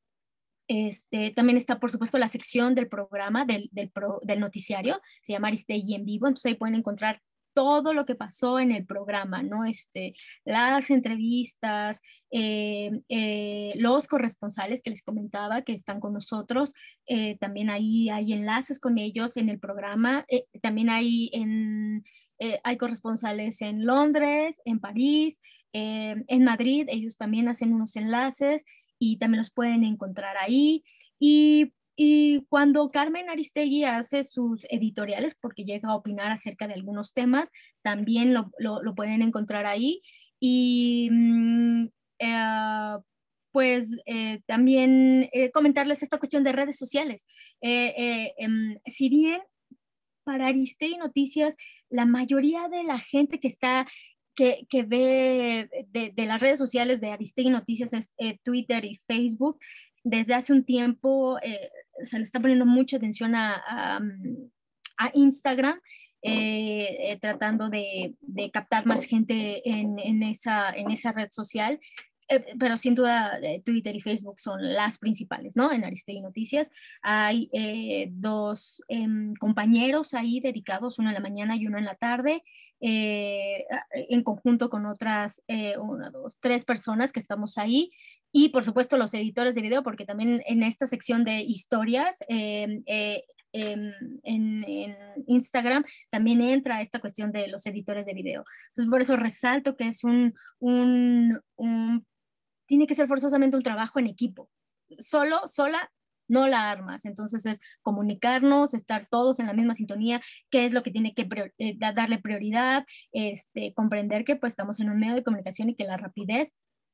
Este, también está, por supuesto, la sección del programa, del, del, pro, del noticiario, se llama Aristegui en vivo, entonces ahí pueden encontrar todo lo que pasó en el programa, ¿no? Este, las entrevistas, eh, eh, los corresponsales que les comentaba que están con nosotros, eh, también ahí hay enlaces con ellos en el programa, eh, también hay, en, eh, hay corresponsales en Londres, en París, eh, en Madrid, ellos también hacen unos enlaces y también los pueden encontrar ahí. Y, y cuando Carmen Aristegui hace sus editoriales, porque llega a opinar acerca de algunos temas, también lo, lo, lo pueden encontrar ahí. Y mm, eh, pues eh, también eh, comentarles esta cuestión de redes sociales. Eh, eh, eh, si bien para Aristegui Noticias, la mayoría de la gente que está Que, que ve de, de las redes sociales de Aristegui Noticias es eh, Twitter y Facebook. Desde hace un tiempo eh, se le está poniendo mucha atención a, a, a Instagram, eh, eh, tratando de, de captar más gente en, en, esa, en esa red social. Eh, pero sin duda eh, Twitter y Facebook son las principales, ¿no? En Aristegui Noticias hay eh, dos eh, compañeros ahí dedicados, uno en la mañana y uno en la tarde, eh, en conjunto con otras eh, una, dos, tres personas que estamos ahí, y por supuesto los editores de video, porque también en esta sección de historias eh, eh, En, en, en Instagram también entra esta cuestión de los editores de video. Entonces, por eso resalto que es un, un, un tiene que ser forzosamente un trabajo en equipo. Solo, sola, no la armas. Entonces es comunicarnos, estar todos en la misma sintonía, qué es lo que tiene que prior, eh, darle prioridad, este, comprender que pues estamos en un medio de comunicación y que la rapidez,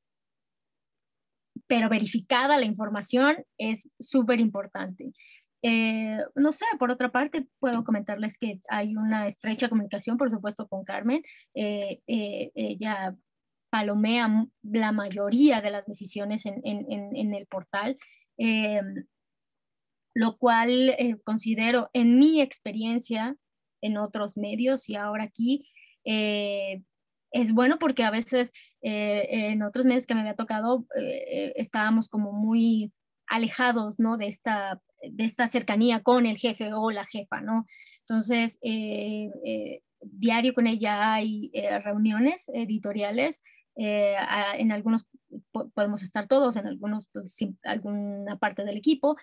pero verificada la información, es súper importante. Eh, no sé, por otra parte, puedo comentarles que hay una estrecha comunicación, por supuesto, con Carmen. Eh, eh, ella palomea la mayoría de las decisiones en, en, en, en el portal, eh, lo cual eh, considero, en mi experiencia en otros medios y ahora aquí, eh, es bueno, porque a veces eh, en otros medios que me había tocado eh, estábamos como muy alejados, ¿no? de, esta, de esta cercanía con el jefe o la jefa, ¿no? Entonces, eh, eh, diario con ella hay eh, reuniones editoriales. Eh, a, en algunos po podemos estar todos, en algunos pues, sin, alguna parte del equipo,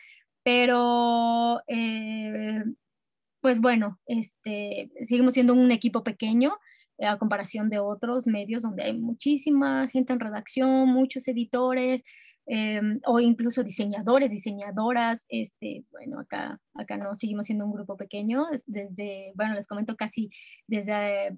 pero eh, pues bueno, este, seguimos siendo un equipo pequeño eh, a comparación de otros medios donde hay muchísima gente en redacción, muchos editores, eh, o incluso diseñadores, diseñadoras. Este, bueno, acá, acá no, seguimos siendo un grupo pequeño, desde, bueno, les comento casi desde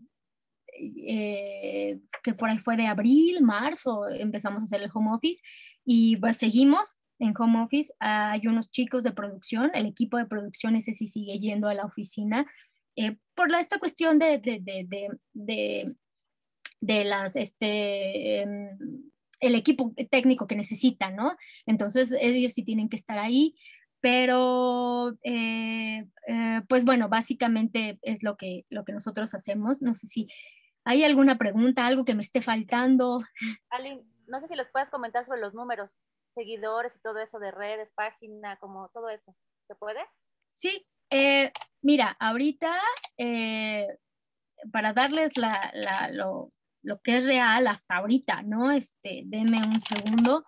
Eh, que por ahí fue de abril, marzo, empezamos a hacer el home office, y pues seguimos en home office. Hay unos chicos de producción, el equipo de producción ese sí sigue yendo a la oficina, eh, por la, esta cuestión de, de, de, de, de, de las, este, eh, el equipo técnico que necesitan, ¿no? Entonces ellos sí tienen que estar ahí, pero eh, eh, pues bueno, básicamente es lo que, lo que nosotros hacemos. No sé si ¿hay alguna pregunta, algo que me esté faltando? Aline, no sé si les puedes comentar sobre los números, seguidores y todo eso de redes, página, como todo eso. ¿Se puede? Sí, eh, mira, ahorita eh, para darles la, la, lo, lo que es real hasta ahorita, ¿no? Este, denme un segundo.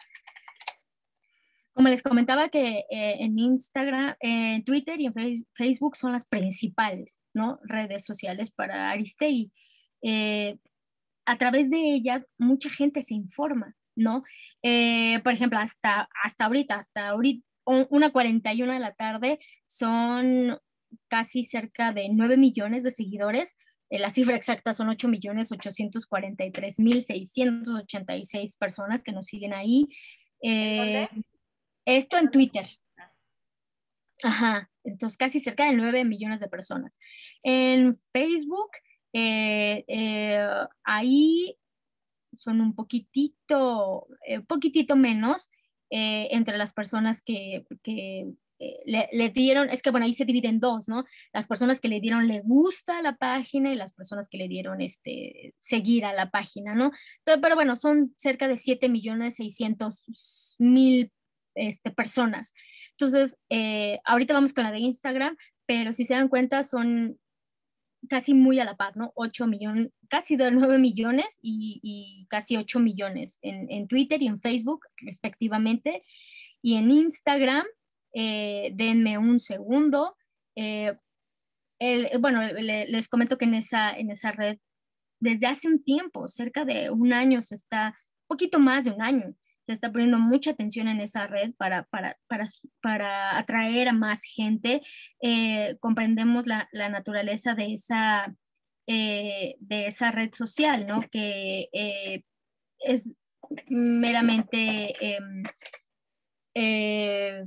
Como les comentaba que eh, en Instagram, en Twitter y en Facebook son las principales, ¿no? Redes sociales para Aristegui. Eh, a través de ellas mucha gente se informa, ¿no? Eh, por ejemplo, hasta, hasta ahorita, hasta ahorita, una cuarenta y una de la tarde, son casi cerca de nueve millones de seguidores. Eh, la cifra exacta son ocho millones ochocientos cuarenta y tres mil seiscientos ochenta y seis personas que nos siguen ahí. Eh, ¿Dónde? Esto en Twitter. Ajá, entonces casi cerca de nueve millones de personas. En Facebook, eh, eh, ahí son un poquitito, eh, poquitito menos eh, entre las personas que, que eh, le, le dieron, es que bueno, ahí se divide en dos, ¿no? Las personas que le dieron le gusta a la página y las personas que le dieron este, seguir a la página, ¿no? Entonces, pero bueno, son cerca de siete millones seiscientos mil este, personas. Entonces, eh, ahorita vamos con la de Instagram, pero si se dan cuenta son casi muy a la par, ¿no? ocho millones, casi de nueve millones y, y casi ocho millones en, en Twitter y en Facebook, respectivamente. Y en Instagram, eh, denme un segundo. Eh, el, bueno, le, les comento que en esa, en esa red, desde hace un tiempo, cerca de un año, se está, poquito más de un año, se está poniendo mucha atención en esa red para, para, para, para atraer a más gente. Eh, comprendemos la, la naturaleza de esa, eh, de esa red social, ¿no? Que eh, es meramente eh, eh,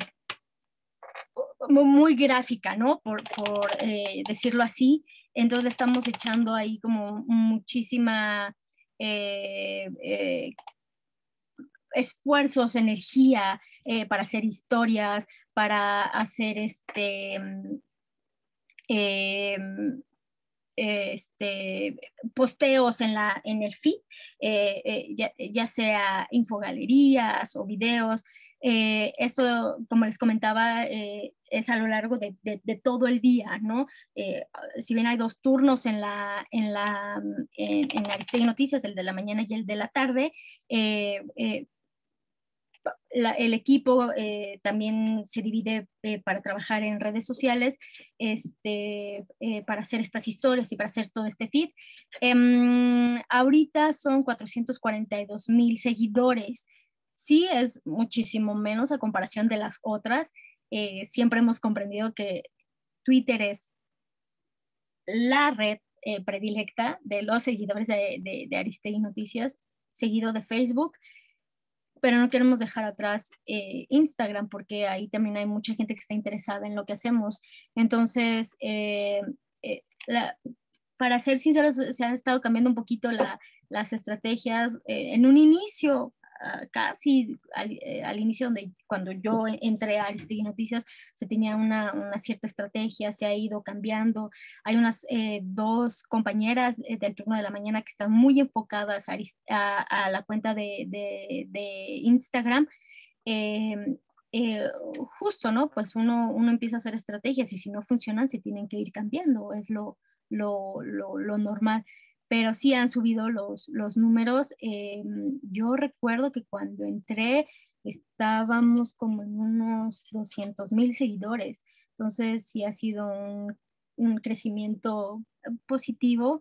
muy gráfica, ¿no? Por, por eh, decirlo así. Entonces le estamos echando ahí como muchísima eh, eh, esfuerzos, energía eh, para hacer historias, para hacer este, eh, este, posteos en, la, en el feed, eh, eh, ya, ya sea infogalerías o videos. Eh, esto, como les comentaba, eh, es a lo largo de, de, de todo el día, ¿no? Eh, si bien hay dos turnos en, la, en, la, en, en Aristegui Noticias, el de la mañana y el de la tarde, eh, eh, La, el equipo eh, también se divide eh, para trabajar en redes sociales, este, eh, para hacer estas historias y para hacer todo este feed. Eh, ahorita son cuatrocientos cuarenta y dos mil seguidores. Sí, es muchísimo menos a comparación de las otras. Eh, siempre hemos comprendido que Twitter es la red eh, predilecta de los seguidores de, de, de Aristegui Noticias, seguido de Facebook, pero no queremos dejar atrás eh, Instagram, porque ahí también hay mucha gente que está interesada en lo que hacemos. Entonces, eh, eh, la, para ser sinceros, se han estado cambiando un poquito la, las estrategias. Eh, en un inicio, uh, casi al, eh, al inicio, donde, cuando yo entré a Aristegui Noticias, se tenía una, una cierta estrategia, se ha ido cambiando. Hay unas eh, dos compañeras eh, del turno de la mañana que están muy enfocadas a, a, a la cuenta de, de, de Instagram. Eh, eh, justo, ¿no? Pues uno, uno empieza a hacer estrategias y si no funcionan, se tienen que ir cambiando, es lo, lo, lo, lo normal. Pero sí han subido los, los números. Eh, yo recuerdo que cuando entré estábamos como en unos doscientos mil seguidores, entonces sí ha sido un, un crecimiento positivo,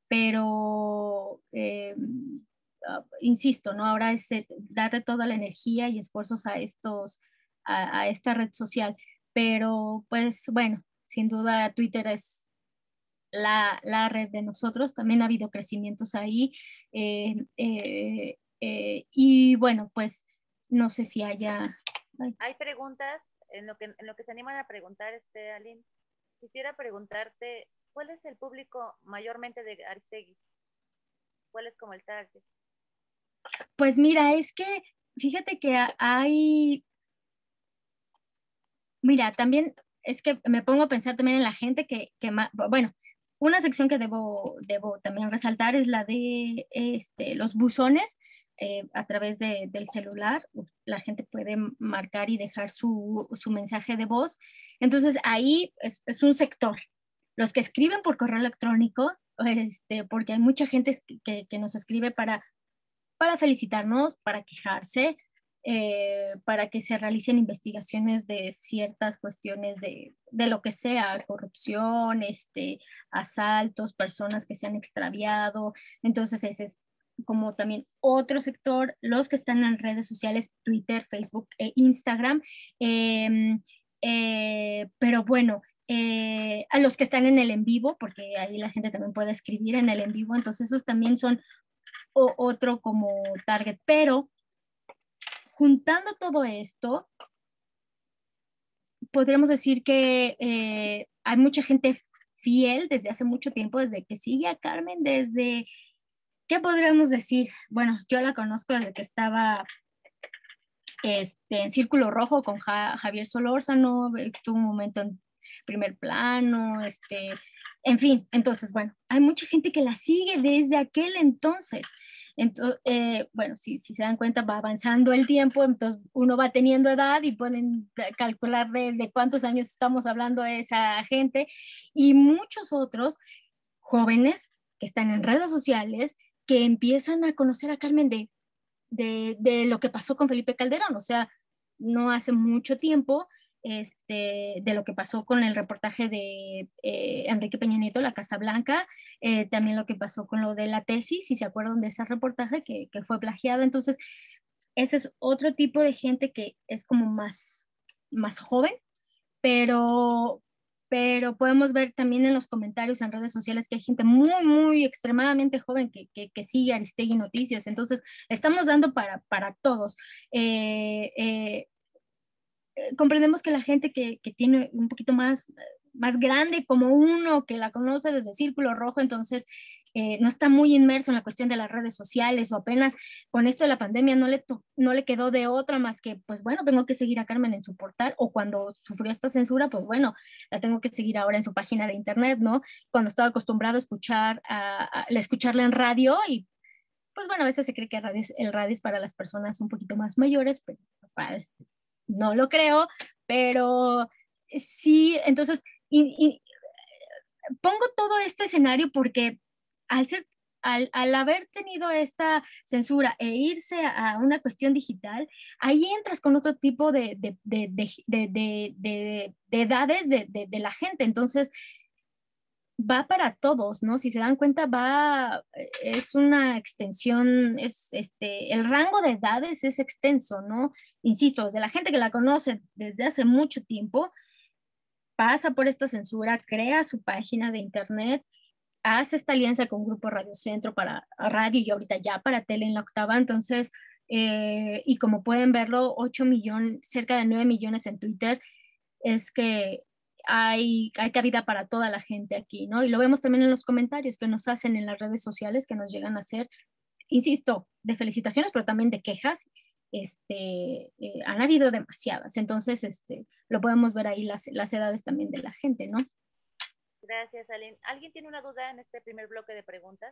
pero eh, uh, insisto, ¿no? Ahora es darle toda la energía y esfuerzos a, estos, a, a esta red social, pero pues bueno, sin duda Twitter es La, la red de nosotros, también ha habido crecimientos ahí, eh, eh, eh, y bueno, pues no sé si haya... Ay. Hay preguntas, en lo, que, en lo que se animan a preguntar, este, Aline, quisiera preguntarte, ¿cuál es el público mayormente de Aristegui? ¿Cuál es como el target? Pues mira, es que fíjate que hay... Mira, también es que me pongo a pensar también en la gente que, que bueno, una sección que debo, debo también resaltar es la de este, los buzones. Eh, a través de, del celular, la gente puede marcar y dejar su, su mensaje de voz. Entonces ahí es, es un sector. Los que escriben por correo electrónico, este, porque hay mucha gente que, que nos escribe para, para felicitarnos, para quejarse, Eh, para que se realicen investigaciones de ciertas cuestiones de, de lo que sea, corrupción, este, asaltos, personas que se han extraviado. Entonces ese es como también otro sector, los que están en redes sociales, Twitter, Facebook e Instagram. Eh, eh, pero bueno, eh, a los que están en el en vivo, porque ahí la gente también puede escribir en el en vivo, entonces esos también son o, otro como target, pero juntando todo esto, podríamos decir que eh, hay mucha gente fiel desde hace mucho tiempo, desde que sigue a Carmen, desde, ¿qué podríamos decir? Bueno, yo la conozco desde que estaba este, en Círculo Rojo con ja, Javier Solórzano, estuvo un momento en primer plano, este, en fin, entonces, bueno, hay mucha gente que la sigue desde aquel entonces. Entonces, eh, bueno, si, si se dan cuenta, va avanzando el tiempo, entonces uno va teniendo edad y pueden calcular de, de cuántos años estamos hablando de esa gente, y muchos otros jóvenes que están en redes sociales que empiezan a conocer a Carmen de, de, de lo que pasó con Felipe Calderón, o sea, no hace mucho tiempo, este, de lo que pasó con el reportaje de eh, Enrique Peña Nieto, La Casa Blanca, eh, también lo que pasó con lo de la tesis, si se acuerdan de ese reportaje que, que fue plagiado. Entonces, ese es otro tipo de gente que es como más, más joven, pero, pero podemos ver también en los comentarios en redes sociales que hay gente muy, muy extremadamente joven que, que, que sigue Aristegui Noticias. Entonces, estamos dando para, para todos. Eh, eh, comprendemos que la gente que, que tiene un poquito más, más grande como uno, que la conoce desde Círculo Rojo, entonces eh, no está muy inmerso en la cuestión de las redes sociales o apenas con esto de la pandemia no le, no le quedó de otra más que, pues bueno, tengo que seguir a Carmen en su portal, o cuando sufrió esta censura, pues bueno, la tengo que seguir ahora en su página de internet, ¿no? Cuando estaba acostumbrado a escuchar, a, a, a escucharla en radio y pues bueno, a veces se cree que radio es, el radio es para las personas un poquito más mayores, pero well, no lo creo, pero sí, entonces, y, y pongo todo este escenario porque al, ser, al, al haber tenido esta censura e irse a una cuestión digital, ahí entras con otro tipo de, de, de, de, de, de, de, de edades de, de, de la gente, entonces va para todos, ¿no? Si se dan cuenta, va, es una extensión, es este, el rango de edades es extenso, ¿no? Insisto, desde la gente que la conoce desde hace mucho tiempo, pasa por esta censura, crea su página de internet, hace esta alianza con Grupo Radio Centro para radio y ahorita ya para tele en la octava, entonces, eh, y como pueden verlo, ocho millones, cerca de nueve millones en Twitter, es que hay, hay cabida para toda la gente aquí, ¿no? Y lo vemos también en los comentarios que nos hacen en las redes sociales, que nos llegan a hacer, insisto, de felicitaciones, pero también de quejas. Este, eh, han habido demasiadas, entonces este, lo podemos ver ahí las, las edades también de la gente, ¿no? Gracias, Aline. ¿Alguien tiene una duda en este primer bloque de preguntas?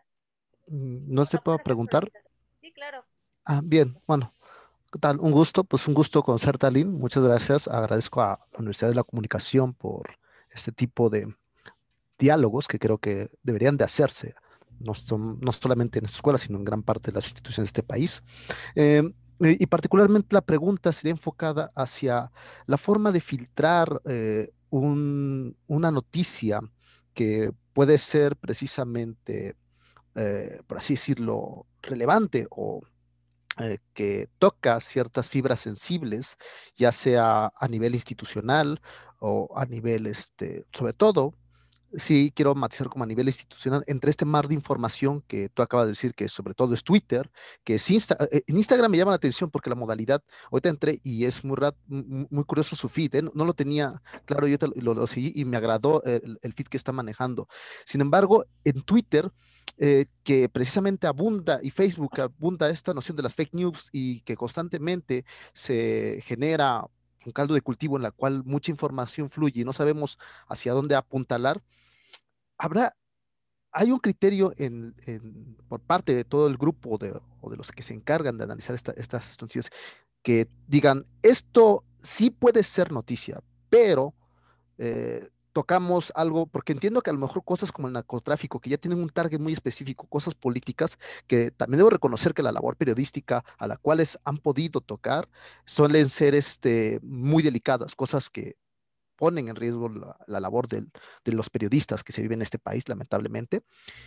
¿No se puede preguntar? Sí, claro. Ah, bien, bueno. ¿Qué tal? Un gusto, pues un gusto conocerte, Aline. Muchas gracias. Agradezco a la Universidad de la Comunicación por este tipo de diálogos que creo que deberían de hacerse, no, son, no solamente en esta escuela, sino en gran parte de las instituciones de este país. Eh, y particularmente la pregunta sería enfocada hacia la forma de filtrar eh, un- una noticia que puede ser precisamente, eh, por así decirlo, relevante o eh, que toca ciertas fibras sensibles, ya sea a nivel institucional o a nivel, este, sobre todo, sí quiero matizar como a nivel institucional, entre este mar de información que tú acabas de decir, que sobre todo es Twitter, que es Insta, eh, en Instagram me llama la atención porque la modalidad, ahorita entré y es muy, rat- mu- muy curioso su feed, ¿eh? No, no lo tenía claro, yo te lo, lo- lo seguí y me agradó el, el feed que está manejando. Sin embargo, en Twitter, eh, que precisamente abunda, y Facebook abunda esta noción de las fake news y que constantemente se genera un caldo de cultivo en la cual mucha información fluye y no sabemos hacia dónde apuntalar. Habrá, hay un criterio en, en- por parte de todo el grupo de, o de los que se encargan de analizar esta- estas noticias que digan, esto sí puede ser noticia, pero eh, tocamos algo, porque entiendo que a lo mejor cosas como el narcotráfico, que ya tienen un target muy específico, cosas políticas, que también debo reconocer que la labor periodística a la cuales han podido tocar suelen ser este, muy delicadas, cosas que ponen en riesgo la, la labor del- de los periodistas que se viven en este país, lamentablemente.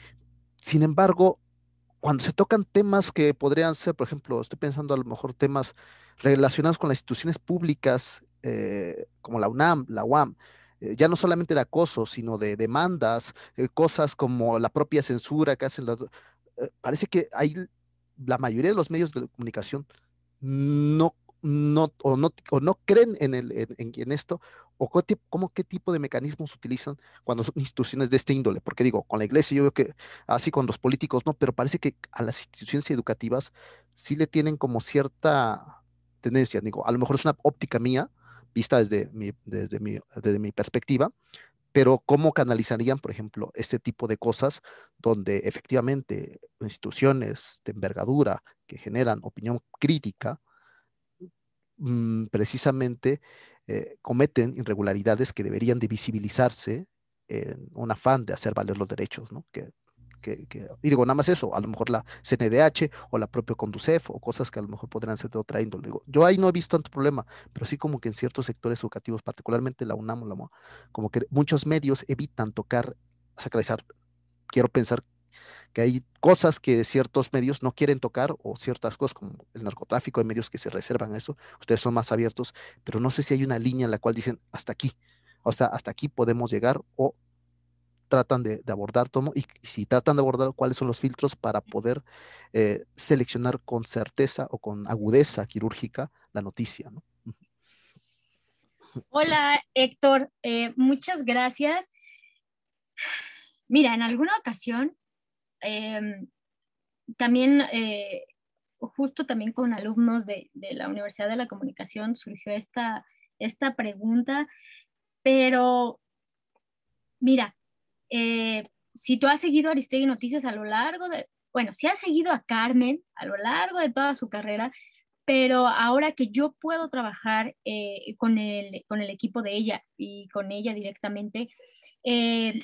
Sin embargo, cuando se tocan temas que podrían ser, por ejemplo, estoy pensando a lo mejor temas relacionados con las instituciones públicas, eh, como la UNAM, la U A M, eh, ya no solamente de acoso, sino de demandas, eh, cosas como la propia censura que hacen las... eh, parece que hay la mayoría de los medios de comunicación no, no, o no, o no creen en, el, en, en- en esto, o qué, tip- cómo, qué tipo de mecanismos utilizan cuando son instituciones de este índole, porque digo, con la iglesia yo veo que así con los políticos, no, pero parece que a las instituciones educativas sí le tienen como cierta tendencia, digo, a lo mejor es una óptica mía, vista desde mi, desde mi, desde mi perspectiva, pero ¿cómo canalizarían, por ejemplo, este tipo de cosas donde efectivamente instituciones de envergadura que generan opinión crítica, mm, precisamente eh, cometen irregularidades que deberían de visibilizarse en un afán de hacer valer los derechos, ¿no? Que, que, que- y digo, nada más eso, a lo mejor la C N D H o la propia Conducef o cosas que a lo mejor podrían ser de otra índole. Digo, yo ahí no he visto tanto problema, pero sí como que en ciertos sectores educativos, particularmente la UNAM, o la UAM, como que muchos medios evitan tocar, sacralizar. Quiero pensar que hay cosas que ciertos medios no quieren tocar o ciertas cosas como el narcotráfico, hay medios que se reservan a eso, ustedes son más abiertos, pero no sé si hay una línea en la cual dicen hasta aquí, o sea, hasta aquí podemos llegar o tratan de, de abordar todo y, y si tratan de abordar cuáles son los filtros para poder eh, seleccionar con certeza o con agudeza quirúrgica la noticia, ¿no? Hola, Héctor, eh, muchas gracias. Mira, en alguna ocasión eh, también, eh, justo también con alumnos de, de la Universidad de la Comunicación surgió esta, esta pregunta, pero mira, eh, si tú has seguido Aristegui Noticias a lo largo de, bueno, si has seguido a Carmen a lo largo de toda su carrera, pero ahora que yo puedo trabajar eh, con, el, con el equipo de ella y con ella directamente, eh,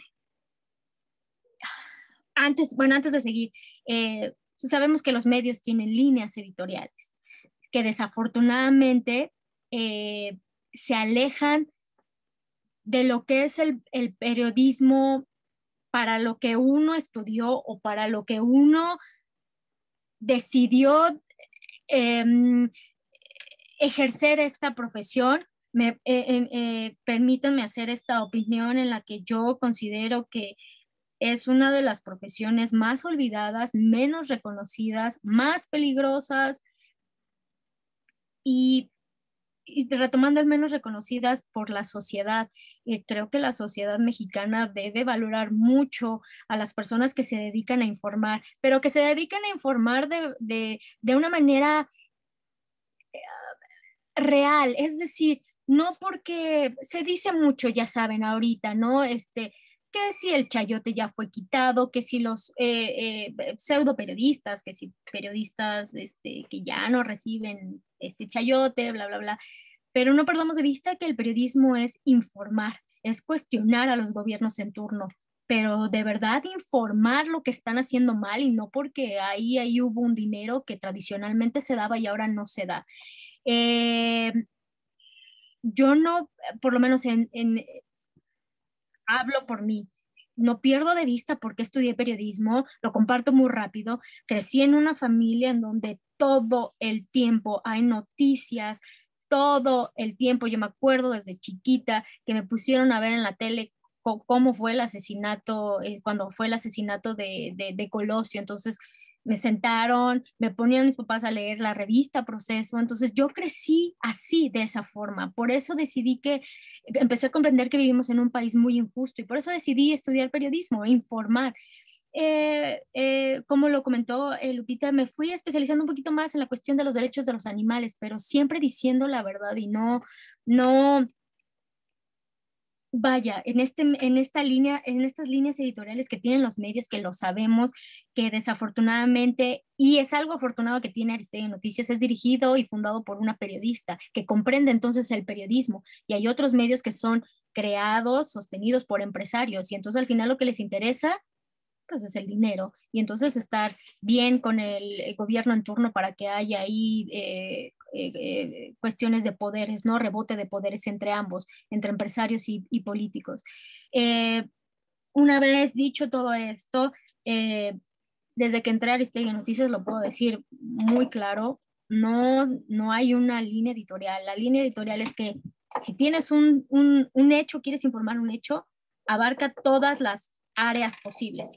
antes, bueno, antes de seguir, eh, sabemos que los medios tienen líneas editoriales que desafortunadamente eh, se alejan de lo que es el, el periodismo para lo que uno estudió o para lo que uno decidió eh, ejercer esta profesión. Me, eh, eh, permítanme hacer esta opinión en la que yo considero que es una de las profesiones más olvidadas, menos reconocidas, más peligrosas y, y retomando al menos reconocidas por la sociedad. Y creo que la sociedad mexicana debe valorar mucho a las personas que se dedican a informar, pero que se dedican a informar de, de, de una manera real, es decir, no porque se dice mucho, ya saben, ahorita, ¿no? Este, que si el chayote ya fue quitado, que si los eh, eh, pseudo periodistas, que si periodistas este, que ya no reciben este chayote, bla, bla, bla. Pero no perdamos de vista que el periodismo es informar, es cuestionar a los gobiernos en turno, pero de verdad informar lo que están haciendo mal y no porque ahí, ahí hubo un dinero que tradicionalmente se daba y ahora no se da. Eh, yo no, por lo menos en, en, hablo por mí, no pierdo de vista por qué estudié periodismo, lo comparto muy rápido, crecí en una familia en donde todo el tiempo hay noticias, todo el tiempo, yo me acuerdo desde chiquita que me pusieron a ver en la tele cómo fue el asesinato, eh, cuando fue el asesinato de, de, de Colosio, entonces me sentaron, me ponían mis papás a leer la revista Proceso, entonces yo crecí así, de esa forma, por eso decidí que, empecé a comprender que vivimos en un país muy injusto y por eso decidí estudiar periodismo, informar. Eh, eh, como lo comentó eh, Lupita, me fui especializando un poquito más en la cuestión de los derechos de los animales, pero siempre diciendo la verdad y no, no, vaya, en, este, en, esta línea, en estas líneas editoriales que tienen los medios, que lo sabemos, que desafortunadamente, y es algo afortunado que tiene Aristegui Noticias, es dirigido y fundado por una periodista que comprende entonces el periodismo, y hay otros medios que son creados, sostenidos por empresarios, y entonces al final lo que les interesa pues es el dinero, y entonces estar bien con el, el gobierno en turno para que haya ahí eh, eh, eh, cuestiones de poderes, ¿no? Rebote de poderes entre ambos, entre empresarios y, y políticos. Eh, una vez dicho todo esto, eh, desde que entré a Aristegui Noticias lo puedo decir muy claro, no, no hay una línea editorial. La línea editorial es que si tienes un, un, un hecho, quieres informar un hecho, abarca todas las áreas posibles.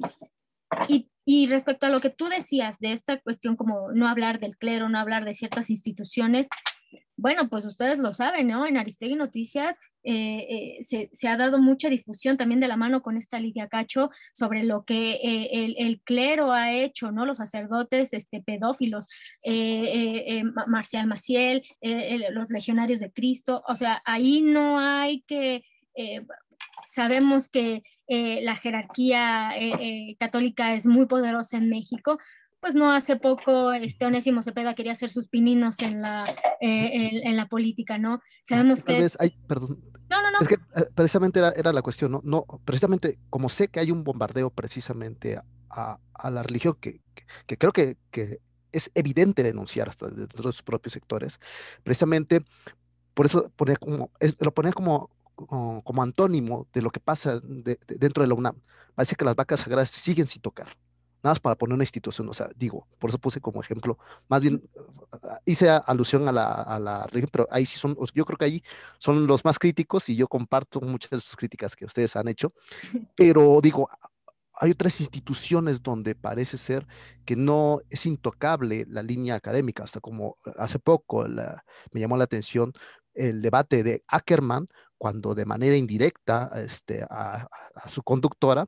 Y, y respecto a lo que tú decías de esta cuestión como no hablar del clero, no hablar de ciertas instituciones, bueno, pues ustedes lo saben, ¿no? En Aristegui Noticias eh, eh, se, se ha dado mucha difusión también de la mano con esta Lidia Cacho sobre lo que eh, el, el clero ha hecho, ¿no? Los sacerdotes este, pedófilos, eh, eh, eh, Marcial Maciel, eh, los legionarios de Cristo, o sea, ahí no hay que... Eh, sabemos que eh, la jerarquía eh, eh, católica es muy poderosa en México, pues no hace poco este Onésimo Cepeda quería hacer sus pininos en la, eh, en, en la política, ¿no? Sabemos Tal que vez es... hay, perdón, No, no, no. es que eh, precisamente era, era la cuestión, ¿no? No, precisamente como sé que hay un bombardeo precisamente a, a la religión que, que, que creo que, que es evidente denunciar hasta dentro de sus propios sectores, precisamente por eso ponía como, es- lo ponía como, como, como antónimo de lo que pasa de- de- dentro de la UNAM. Parece que las vacas sagradas siguen sin tocar. Nada más para poner una institución, o sea, digo, por eso puse como ejemplo, más bien uh, hice a- alusión a la, a la religión, pero ahí sí son, yo creo que ahí son los más críticos y yo comparto muchas de sus críticas que ustedes han hecho, pero digo, hay otras instituciones donde parece ser que no es intocable la línea académica, hasta como hace poco la- me llamó la atención el debate de Ackerman, cuando de manera indirecta este, a, a su conductora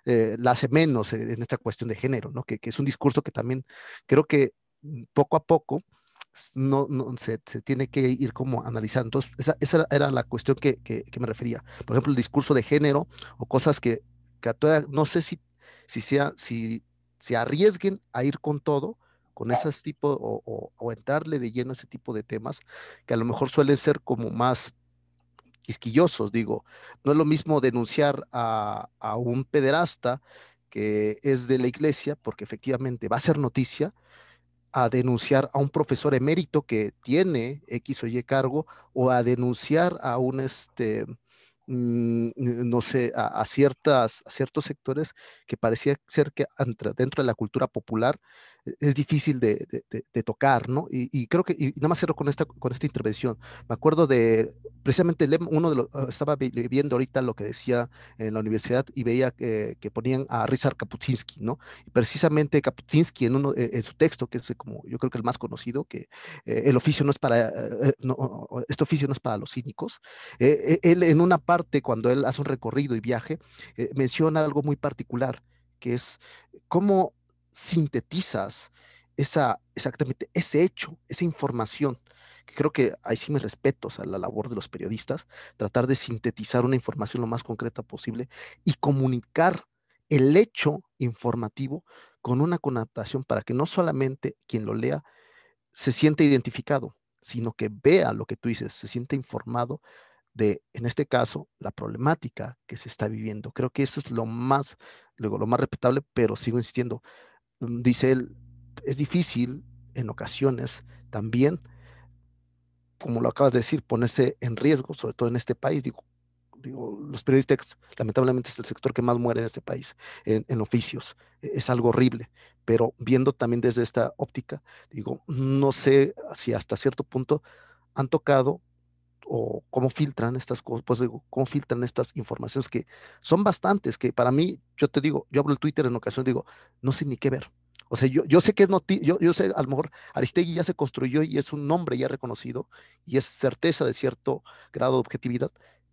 eh, la hace menos en esta cuestión de género, ¿no? Que, que es un discurso que también creo que poco a poco no, no se, se, tiene que ir como analizando. Entonces, esa, esa era la cuestión que, que, que, me refería. Por ejemplo, el discurso de género o cosas que, que a toda, no sé si, si, sea, si se arriesguen a ir con todo, con esos tipos, o, o, o entrarle de lleno a ese tipo de temas, que a lo mejor suelen ser como más quisquillosos, digo. No es lo mismo denunciar a, a un pederasta que es de la iglesia, porque efectivamente va a ser noticia, a denunciar a un profesor emérito que tiene X o Y cargo, o a denunciar a un, este, mm, no sé, a, a, ciertas, a ciertos sectores que parecía ser que entre, dentro de la cultura popular eh, es difícil de, de, de, de tocar, ¿no? Y, y, creo que, y nada más cierro con esta, con esta intervención. Me acuerdo de, precisamente, uno de los, estaba viendo ahorita lo que decía en la universidad y veía que, que ponían a Ryszard Kapuscinski, ¿no? Y precisamente Kapuscinski en, uno, en su texto, que es como yo creo que el más conocido, que eh, el oficio no es para, eh, no, este oficio no es para los cínicos, eh, él en una parte, cuando él hace un recorrido y viaje, eh, menciona algo muy particular, que es cómo sintetizas esa, exactamente ese hecho, esa información, que creo que ahí sí me respetos a la labor de los periodistas, tratar de sintetizar una información lo más concreta posible y comunicar el hecho informativo con una connotación para que no solamente quien lo lea se siente identificado, sino que vea lo que tú dices, se siente informado de, en este caso, la problemática que se está viviendo. Creo que eso es lo más, luego, lo más respetable, pero sigo insistiendo. Dice él, es difícil en ocasiones también, como lo acabas de decir, ponerse en riesgo, sobre todo en este país. Digo, digo los periodistas, lamentablemente, es el sector que más muere en este país, en, en oficios. Es algo horrible, pero viendo también desde esta óptica, digo, no sé si hasta cierto punto han tocado o cómo filtran estas cosas, pues digo, cómo filtran estas informaciones que son bastantes, que para mí, yo te digo, yo abro el Twitter en ocasiones, digo, no sé ni qué ver. O sea, yo, yo sé que es noticia, yo, yo sé, a lo mejor Aristegui ya se construyó y es un nombre ya reconocido y es certeza de cierto grado de objetividad,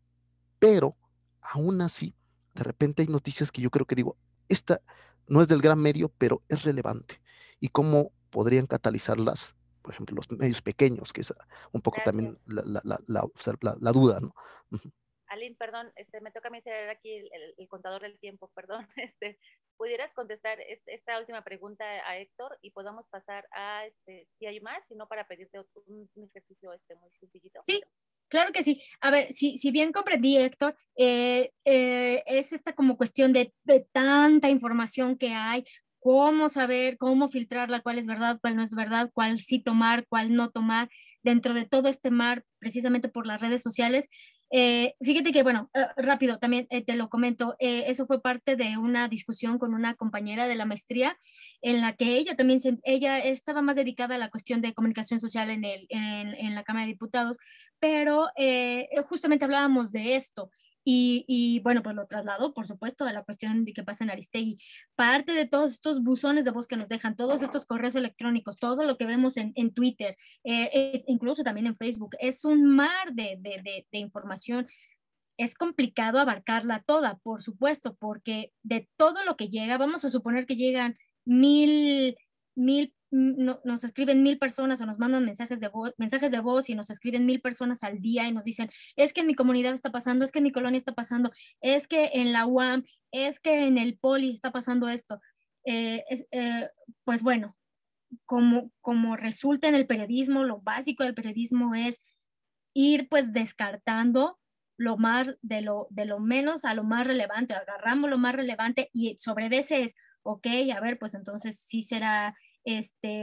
pero aún así, de repente hay noticias que yo creo que digo, esta no es del gran medio, pero es relevante. Y cómo podrían catalizarlas, por ejemplo, los medios pequeños, que es un poco Gracias. también la, la, la, la, la, la duda, ¿no? Uh-huh. Aline, perdón, este, me toca a mí ser aquí el, el, el contador del tiempo, perdón. Este, ¿pudieras contestar este, esta última pregunta a Héctor y podamos pasar a, este, si hay más, sino para pedirte un, un ejercicio este, muy sencillito? Sí, claro que sí. A ver, si, si bien comprendí, Héctor, eh, eh, es esta como cuestión de, de tanta información que hay, cómo saber, cómo filtrarla, cuál es verdad, cuál no es verdad, cuál sí tomar, cuál no tomar, dentro de todo este mar, precisamente por las redes sociales. Eh, fíjate que, bueno, eh, rápido, también eh, te lo comento, eh, eso fue parte de una discusión con una compañera de la maestría, en la que ella también, se, ella estaba más dedicada a la cuestión de comunicación social en, el, en, en la Cámara de Diputados, pero eh, justamente hablábamos de esto. Y, y bueno, pues lo traslado, por supuesto, a la cuestión de qué pasa en Aristegui. Parte de todos estos buzones de voz que nos dejan, todos estos correos electrónicos, todo lo que vemos en, en Twitter, eh, eh, incluso también en Facebook, es un mar de, de, de, de información. Es complicado abarcarla toda, por supuesto, porque de todo lo que llega, vamos a suponer que llegan mil, mil, no, nos escriben mil personas o nos mandan mensajes de voz, mensajes de voz y nos escriben mil personas al día y nos dicen, es que en mi comunidad está pasando, es que en mi colonia está pasando, es que en la U A M, es que en el Poli está pasando esto. Eh, es, eh, pues bueno, como, como resulta en el periodismo, lo básico del periodismo es ir pues descartando lo más de lo, de lo menos a lo más relevante, agarramos lo más relevante y sobre ese es, ok, a ver, pues entonces sí será, este,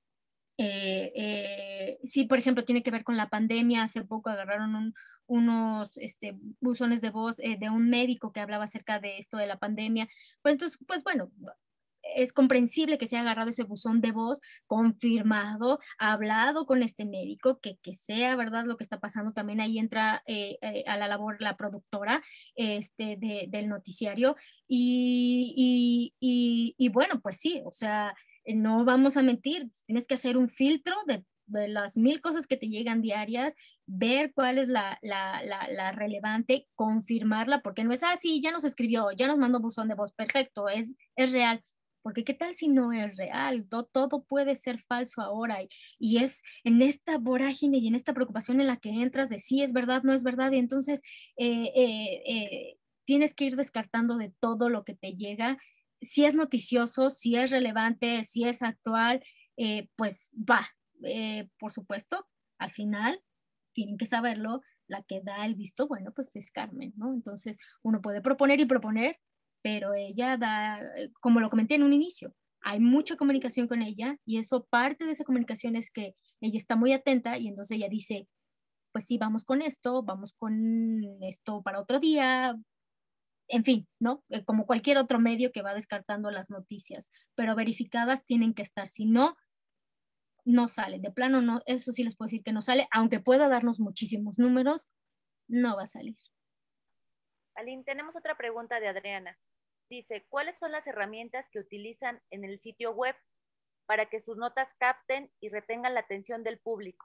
eh, eh, sí, por ejemplo, tiene que ver con la pandemia, hace poco agarraron un, unos este, buzones de voz eh, de un médico que hablaba acerca de esto de la pandemia, pues entonces, pues bueno, es comprensible que se haya agarrado ese buzón de voz, confirmado, hablado con este médico, que, que sea verdad lo que está pasando. También ahí entra eh, eh, a la labor la productora este, de, del noticiario. Y, y, y, y bueno, pues sí, o sea, no vamos a mentir, tienes que hacer un filtro de de las mil cosas que te llegan diarias, ver cuál es la, la, la, la relevante, confirmarla, porque no es, ah, sí, ya nos escribió, ya nos mandó buzón de voz, perfecto, es, es real. Porque qué tal si no es real, todo, todo puede ser falso ahora y, y es en esta vorágine y en esta preocupación en la que entras de si es verdad, no es verdad y entonces eh, eh, eh, tienes que ir descartando de todo lo que te llega, si es noticioso, si es relevante, si es actual, eh, pues va, eh, por supuesto, al final tienen que saberlo, la que da el visto bueno pues es Carmen, ¿no? Entonces uno puede proponer y proponer, pero ella da, como lo comenté en un inicio, hay mucha comunicación con ella y eso, parte de esa comunicación es que ella está muy atenta y entonces ella dice, pues sí, vamos con esto, vamos con esto para otro día, en fin, ¿no? Como cualquier otro medio que va descartando las noticias, pero verificadas tienen que estar, si no, no sale, de plano no, eso sí les puedo decir que no sale, aunque pueda darnos muchísimos números, no va a salir. Aline, tenemos otra pregunta de Adriana. Dice, ¿cuáles son las herramientas que utilizan en el sitio web para que sus notas capten y retengan la atención del público?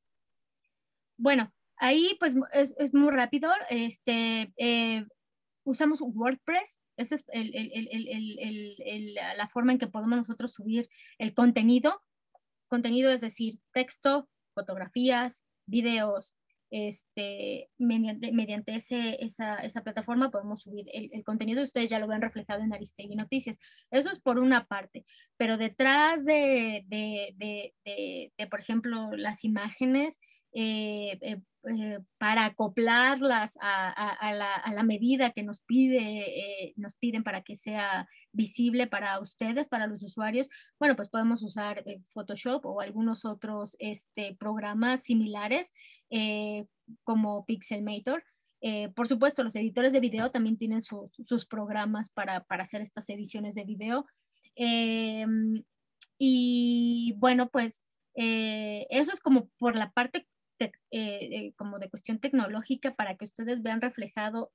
Bueno, ahí pues es, es muy rápido. Este, eh, usamos WordPress. Esa es el, el, el, el, el, la forma en que podemos nosotros subir el contenido. Contenido es decir, texto, fotografías, videos. Este, mediante, mediante ese, esa, esa plataforma podemos subir el, el contenido. Ustedes ya lo ven reflejado en Aristegui Noticias. Eso es por una parte, pero detrás de, de, de, de, de por ejemplo, las imágenes, eh, eh, eh, para acoplarlas a, a, a, la, a la medida que nos, pide, eh, nos piden para que sea visible para ustedes, para los usuarios, bueno, pues podemos usar eh, Photoshop o algunos otros este, programas similares eh, como Pixelmator. Eh, por supuesto, los editores de video también tienen sus, sus programas para, para hacer estas ediciones de video. Eh, y bueno, pues eh, eso es como por la parte de, eh, como de cuestión tecnológica para que ustedes vean reflejado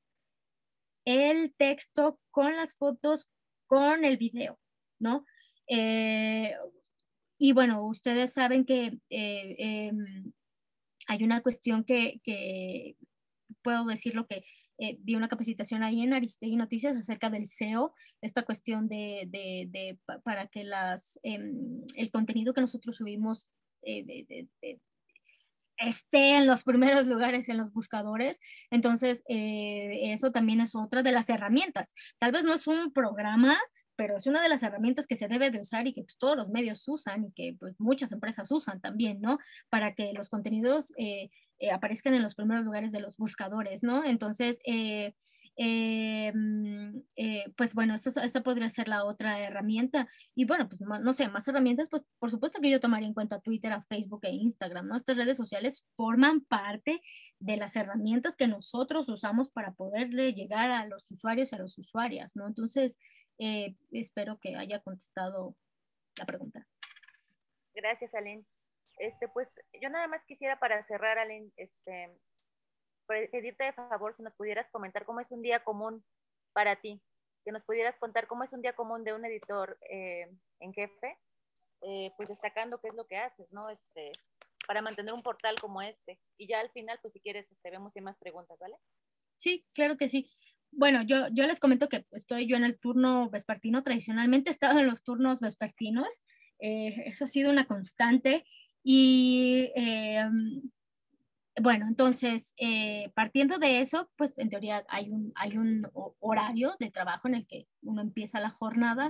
el texto con las fotos, con el video, ¿no? Eh, y bueno, ustedes saben que eh, eh, hay una cuestión que, que puedo decirlo que eh, di una capacitación ahí en Aristegui Noticias acerca del S E O, esta cuestión de, de, de para que las, eh, el contenido que nosotros subimos eh, de, de, de, esté en los primeros lugares en los buscadores. Entonces, eh, eso también es otra de las herramientas. Tal vez no es un programa, pero es una de las herramientas que se debe de usar y que pues, todos los medios usan y que pues, muchas empresas usan también, ¿no? Para que los contenidos eh, eh, aparezcan en los primeros lugares de los buscadores, ¿no? Entonces, eh, eh, eh, pues bueno, esa, esa podría ser la otra herramienta. Y bueno, pues no sé, más herramientas, pues por supuesto que yo tomaría en cuenta Twitter, a Facebook e Instagram, ¿no? Estas redes sociales forman parte de las herramientas que nosotros usamos para poderle llegar a los usuarios y a las usuarias, ¿no? Entonces, eh, espero que haya contestado la pregunta. Gracias, Aline. Este, pues yo nada más quisiera para cerrar, Aline, este, pedirte de favor si nos pudieras comentar cómo es un día común para ti, que nos pudieras contar cómo es un día común de un editor eh, en jefe, eh, pues destacando qué es lo que haces, ¿no? Este, para mantener un portal como este. Y ya al final, pues si quieres, este, vemos si hay más preguntas, ¿vale? Sí, claro que sí. Bueno, yo, yo les comento que estoy yo en el turno vespertino, tradicionalmente he estado en los turnos vespertinos, eh, eso ha sido una constante y eh, bueno, entonces, eh, partiendo de eso, pues en teoría hay un, hay un horario de trabajo en el que uno empieza la jornada.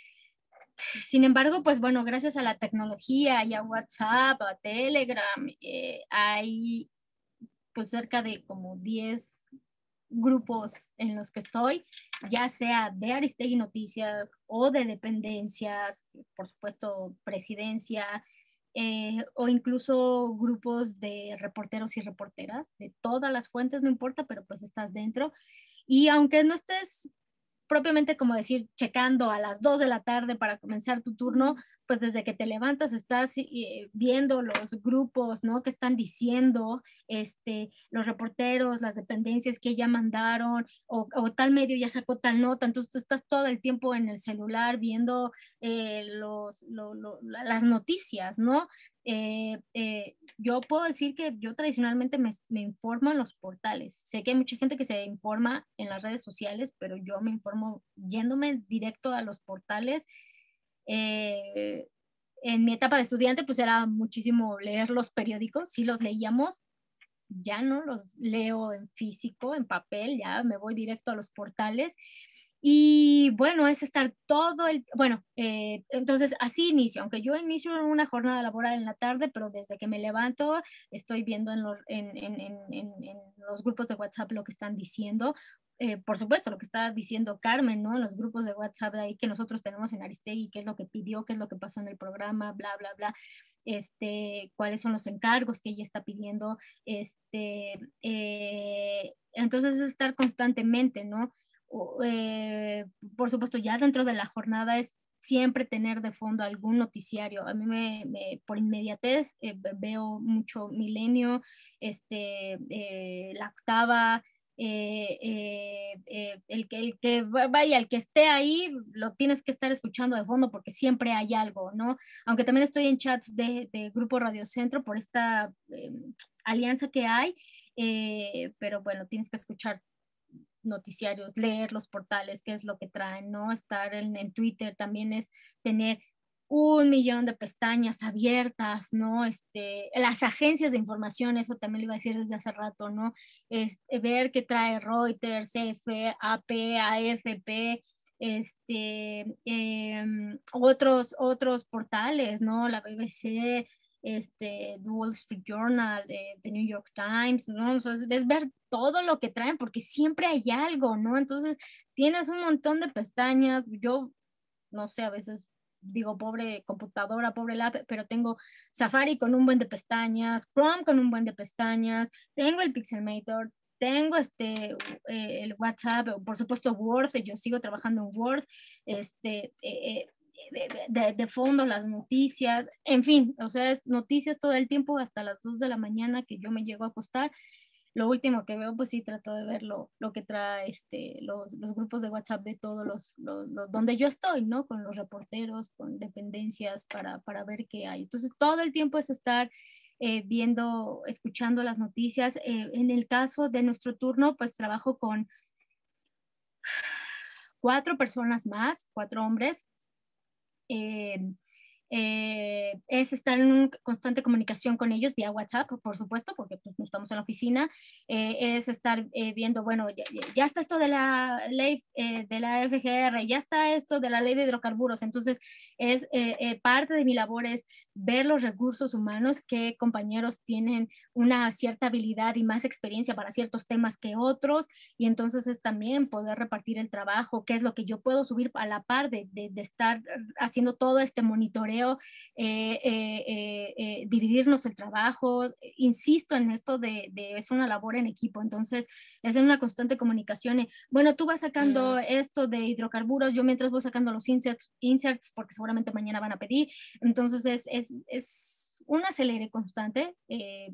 Sin embargo, pues bueno, gracias a la tecnología y a WhatsApp, a Telegram, eh, hay pues cerca de como diez grupos en los que estoy, ya sea de Aristegui Noticias o de dependencias, por supuesto, presidencia, eh, o incluso grupos de reporteros y reporteras, de todas las fuentes, no importa, pero pues estás dentro. Y aunque no estés propiamente como decir, checando a las dos de la tarde para comenzar tu turno, pues desde que te levantas estás eh, viendo los grupos, ¿no? Que están diciendo, este, los reporteros, las dependencias que ya mandaron, o, o tal medio ya sacó tal nota, entonces tú estás todo el tiempo en el celular viendo eh, los, lo, lo, las noticias, ¿no? Eh, eh, yo puedo decir que yo tradicionalmente me, me informo en los portales. Sé que hay mucha gente que se informa en las redes sociales, pero yo me informo yéndome directo a los portales. Eh, en mi etapa de estudiante, pues era muchísimo leer los periódicos, sí los leíamos, ya no los leo en físico, en papel, ya me voy directo a los portales. Y bueno, es estar todo el, bueno, eh, entonces así inicio, aunque yo inicio una jornada laboral en la tarde, pero desde que me levanto estoy viendo en los, en, en, en, en, en los grupos de WhatsApp lo que están diciendo. Eh, por supuesto, lo que está diciendo Carmen, ¿no? En los grupos de WhatsApp ahí que nosotros tenemos en Aristegui, qué es lo que pidió, qué es lo que pasó en el programa, bla, bla, bla. Este, cuáles son los encargos que ella está pidiendo. Este, eh, entonces es estar constantemente, ¿no? Eh, por supuesto, ya dentro de la jornada es siempre tener de fondo algún noticiario. A mí me, me por inmediatez eh, veo mucho Milenio, este, eh, La Octava, eh, eh, eh, el, que, el que vaya, el que esté ahí, lo tienes que estar escuchando de fondo porque siempre hay algo, ¿no? Aunque también estoy en chats de, de Grupo Radio Centro por esta eh, alianza que hay, eh, pero bueno, tienes que escuchar noticiarios, leer los portales, qué es lo que traen, ¿no? Estar en, en Twitter también es tener un millón de pestañas abiertas, ¿no? Este, las agencias de información, eso también lo iba a decir desde hace rato, ¿no? Este, ver qué trae Reuters, C F, A P, A F P, este, eh, otros, otros portales, ¿no? La B B C, este, The Wall Street Journal, The, The New York Times, ¿no? O sea, es ver todo lo que traen porque siempre hay algo, ¿no? Entonces tienes un montón de pestañas, yo no sé, a veces digo pobre computadora, pobre laptop, pero tengo Safari con un buen de pestañas, Chrome con un buen de pestañas, tengo el Pixelmator, tengo este, eh, el WhatsApp, por supuesto Word, yo sigo trabajando en Word, este, eh, de, de, de fondo las noticias, en fin, o sea, es noticias todo el tiempo hasta las dos de la mañana que yo me llego a acostar. Lo último que veo, pues sí, trato de ver lo, lo que trae este, los, los grupos de WhatsApp de todos los, los, los, donde yo estoy, ¿no? Con los reporteros, con dependencias para, para ver qué hay. Entonces, todo el tiempo es estar eh, viendo, escuchando las noticias. Eh, en el caso de nuestro turno, pues trabajo con cuatro personas más, cuatro hombres. Eh, eh, es estar en un constante comunicación con ellos vía WhatsApp, por supuesto, porque pues, no estamos en la oficina, eh, es estar eh, viendo, bueno, ya, ya, está esto de la ley eh, de la F G R, ya está esto de la ley de hidrocarburos, entonces es eh, eh, parte de mi labor es ver los recursos humanos, qué compañeros tienen una cierta habilidad y más experiencia para ciertos temas que otros, y entonces es también poder repartir el trabajo, qué es lo que yo puedo subir a la par de, de, de estar haciendo todo este monitoreo. Eh, eh, eh, eh, dividirnos el trabajo, insisto en esto de, de es una labor en equipo, entonces es una constante comunicación. Bueno, tú vas sacando mm. esto de hidrocarburos, yo mientras voy sacando los inserts, inserts porque seguramente mañana van a pedir, entonces es, es, es un acelere constante eh,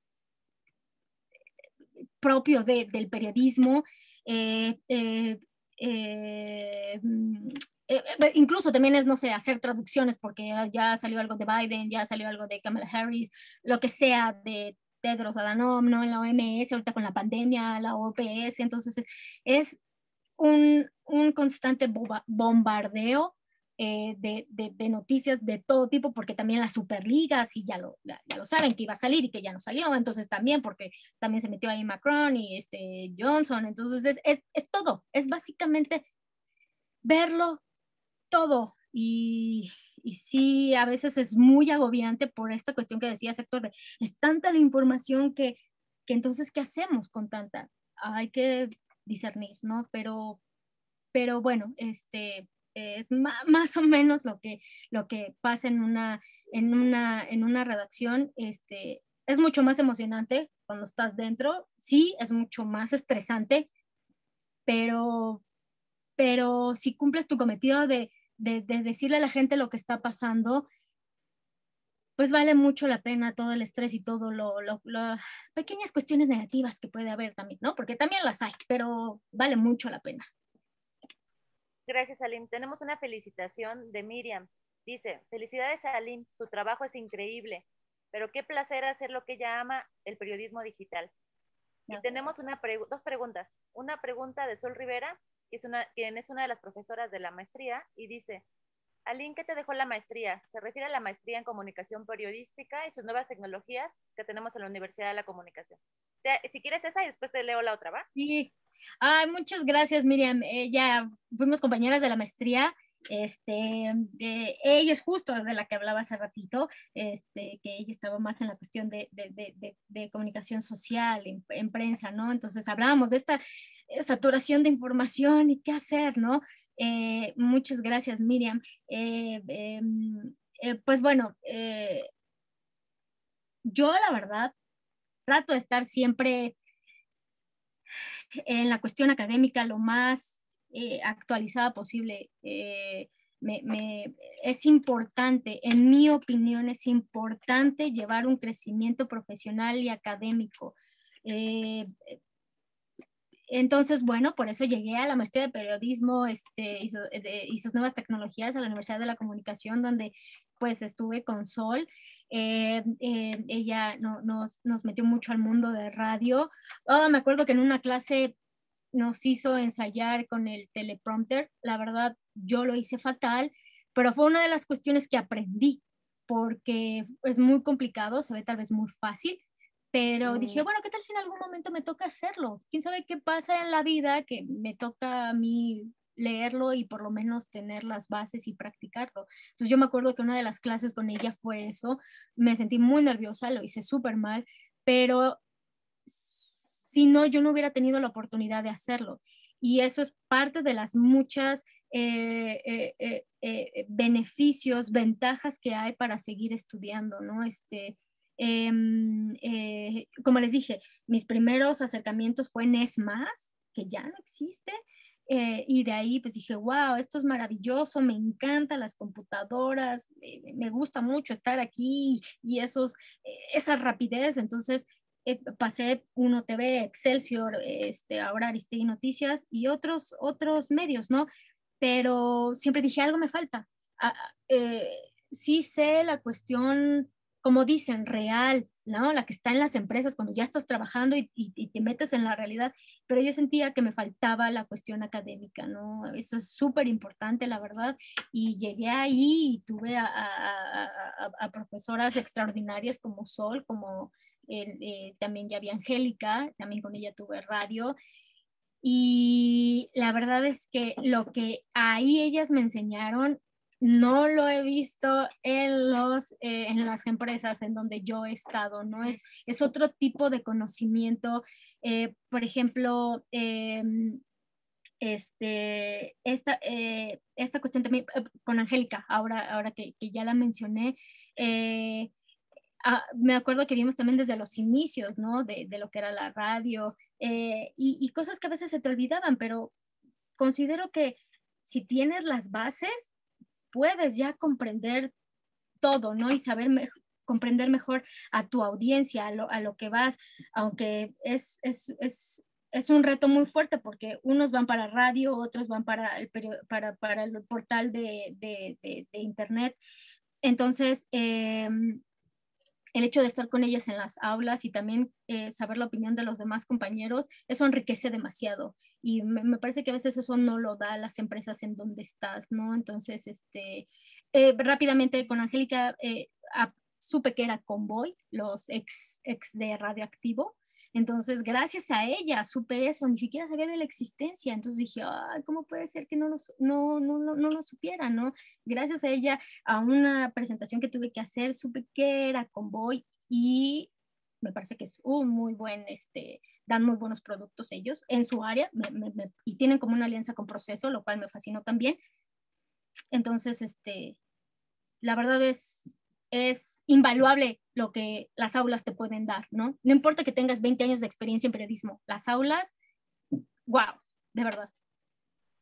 propio de, del periodismo. eh, eh, eh, Eh, incluso también es, no sé, hacer traducciones porque ya salió algo de Biden, ya salió algo de Kamala Harris, lo que sea de Tedros Adhanom, ¿no? En la O M S, ahorita con la pandemia, la O P S, entonces es, es un, un constante bombardeo eh, de, de, de noticias de todo tipo, porque también las superligas, y ya lo, ya, ya lo saben que iba a salir y que ya no salió, entonces también porque también se metió ahí Macron y este Johnson, entonces es, es, es todo, es básicamente verlo todo y, y sí, a veces es muy agobiante por esta cuestión que decía Héctor, de, es tanta la información que, que entonces, ¿qué hacemos con tanta? Hay que discernir, ¿no? Pero, pero bueno, este, es ma, más o menos lo que, lo que pasa en una, en una, en una redacción, este, es mucho más emocionante cuando estás dentro, sí, es mucho más estresante, pero, pero si cumples tu cometido de de, de decirle a la gente lo que está pasando, pues vale mucho la pena todo el estrés y todo lo, lo, lo, pequeñas cuestiones negativas que puede haber también, ¿no? Porque también las hay, pero vale mucho la pena. Gracias, Aline. Tenemos una felicitación de Miriam. Dice, felicidades a Aline, su trabajo es increíble, pero qué placer hacer lo que ella ama, el periodismo digital. Y no. Tenemos una pregu dos preguntas. Una pregunta de Sol Rivera, que es una, quien es una de las profesoras de la maestría, y dice, Aline, ¿qué te dejó la maestría? Se refiere a la maestría en comunicación periodística y sus nuevas tecnologías que tenemos en la Universidad de la Comunicación. Te, si quieres esa y después te leo la otra, ¿va? Sí. Ay, muchas gracias, Miriam. Eh, ya fuimos compañeras de la maestría. Este, de, ella es justo de la que hablaba hace ratito, este, que ella estaba más en la cuestión de, de, de, de, de comunicación social, en, en prensa, ¿no? Entonces hablábamos de esta saturación de información y qué hacer, ¿no? Eh, muchas gracias, Miriam. Eh, eh, eh, pues bueno, eh, yo la verdad trato de estar siempre en la cuestión académica lo más eh, actualizada posible. Eh, me, me, es importante, en mi opinión, es importante llevar un crecimiento profesional y académico. Eh, entonces, bueno, por eso llegué a la maestría de periodismo este, y, su, de, y sus nuevas tecnologías a la Universidad de la Comunicación, donde pues estuve con Sol. Eh, eh, ella no, nos, nos metió mucho al mundo de radio. Oh, me acuerdo que en una clase nos hizo ensayar con el teleprompter. La verdad, yo lo hice fatal, pero fue una de las cuestiones que aprendí, porque es muy complicado, se ve tal vez muy fácil, pero mm. dije, bueno, ¿qué tal si en algún momento me toca hacerlo? ¿Quién sabe qué pasa en la vida que me toca a mí leerlo y por lo menos tener las bases y practicarlo? Entonces yo me acuerdo que una de las clases con ella fue eso, me sentí muy nerviosa, lo hice súper mal, pero si no, yo no hubiera tenido la oportunidad de hacerlo. Y eso es parte de las muchas eh, eh, eh, eh, beneficios, ventajas que hay para seguir estudiando, ¿no? Este, eh, eh, como les dije, mis primeros acercamientos fue en ESMAS, que ya no existe, eh, y de ahí pues dije, wow, esto es maravilloso, me encantan las computadoras, eh, me gusta mucho estar aquí y esos, eh, esa rapidez, entonces eh, pasé Uno T V, Excelsior, este, ahora Aristegui Noticias y otros, otros medios, ¿no? Pero siempre dije, algo me falta. Ah, eh, sí sé la cuestión, como dicen, real, ¿no? La que está en las empresas cuando ya estás trabajando y, y, y te metes en la realidad, pero yo sentía que me faltaba la cuestión académica, ¿no? Eso es súper importante, la verdad, y llegué ahí y tuve a, a, a, a profesoras extraordinarias como Sol, como eh, eh, también ya había Angélica, también con ella tuve radio, y la verdad es que lo que ahí ellas me enseñaron no lo he visto en, los, eh, en las empresas en donde yo he estado, ¿no? Es, es otro tipo de conocimiento. Eh, por ejemplo, eh, este, esta, eh, esta cuestión también eh, con Angélica, ahora, ahora que, que ya la mencioné, eh, ah, me acuerdo que vimos también desde los inicios, ¿no? De, de lo que era la radio eh, y, y cosas que a veces se te olvidaban, pero considero que si tienes las bases, puedes ya comprender todo, ¿no? Y saber me comprender mejor a tu audiencia, a lo, a lo que vas, aunque es, es, es, es un reto muy fuerte porque unos van para radio, otros van para el, para, para el portal de, de, de, de internet. Entonces, eh, el hecho de estar con ellas en las aulas y también eh, saber la opinión de los demás compañeros, eso enriquece demasiado. Y me, me parece que a veces eso no lo da a las empresas en donde estás, ¿no? Entonces, este, eh, rápidamente con Angélica eh, a, supe que era Convoy, los ex, ex de Radioactivo. Entonces, gracias a ella supe eso, ni siquiera sabía de la existencia. Entonces dije, ay, ¿cómo puede ser que no lo, no, no, no, no lo supiera, no? Gracias a ella, a una presentación que tuve que hacer, supe que era Convoy y me parece que es un muy buen, este, dan muy buenos productos ellos en su área me, me, me, y tienen como una alianza con Proceso, lo cual me fascinó también. Entonces, este, la verdad es, es invaluable lo que las aulas te pueden dar, ¿no? No importa que tengas veinte años de experiencia en periodismo, las aulas, wow, de verdad.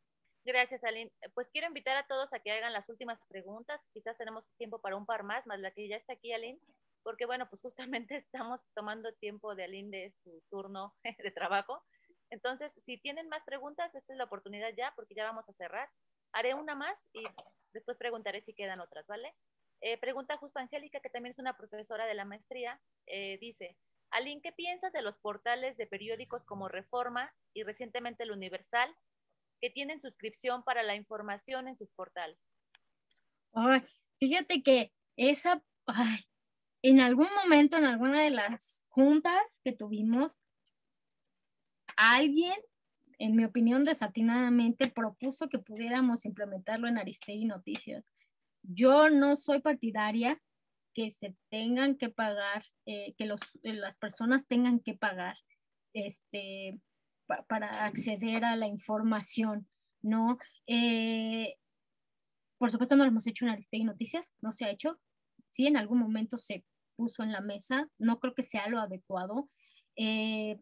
Gracias, Aline. Pues quiero invitar a todos a que hagan las últimas preguntas. Quizás tenemos tiempo para un par más, más la que ya está aquí, Aline, porque bueno, pues justamente estamos tomando tiempo de Aline de su turno de trabajo. Entonces, si tienen más preguntas, esta es la oportunidad ya, porque ya vamos a cerrar. Haré una más y después preguntaré si quedan otras, ¿vale? Eh, pregunta justo Angélica, que también es una profesora de la maestría. Eh, dice, Aline, ¿qué piensas de los portales de periódicos como Reforma y recientemente El Universal, que tienen suscripción para la información en sus portales? Ay, fíjate que esa, ay, en algún momento, en alguna de las juntas que tuvimos, alguien, en mi opinión, desatinadamente propuso que pudiéramos implementarlo en Aristegui Noticias. Yo no soy partidaria que se tengan que pagar, eh, que los, eh, las personas tengan que pagar este, pa, para acceder a la información, ¿no? Eh, por supuesto no lo hemos hecho en Aristegui Noticias, no se ha hecho. Sí, en algún momento se puso en la mesa, no creo que sea lo adecuado. Eh,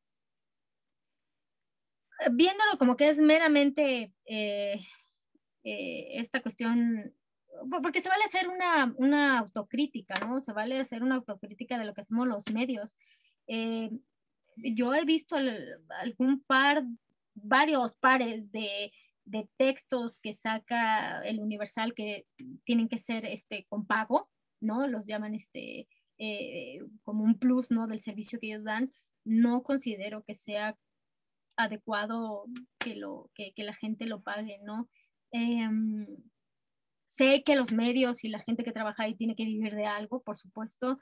viéndolo como que es meramente eh, eh, esta cuestión, porque se vale hacer una, una autocrítica, ¿no? Se vale hacer una autocrítica de lo que hacemos los medios. Eh, yo he visto al, algún par, varios pares de, de textos que saca el Universal que tienen que ser este, con pago, ¿no? Los llaman este, eh, como un plus, ¿no? Del servicio que ellos dan. No considero que sea adecuado que, lo, que, que la gente lo pague, ¿no? Eh, sé que los medios y la gente que trabaja ahí tiene que vivir de algo, por supuesto,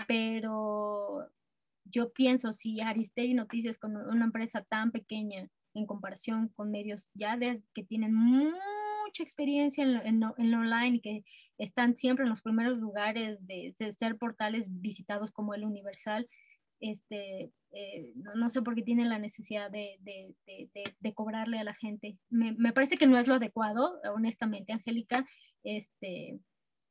pero yo pienso si Aristegui Noticias, con una empresa tan pequeña en comparación con medios ya de, que tienen mucha experiencia en, en, en online y que están siempre en los primeros lugares de, de ser portales visitados como el Universal, este, eh, no, no sé por qué tienen la necesidad de, de, de, de, de cobrarle a la gente. Me, me parece que no es lo adecuado, honestamente, Angélica. Este,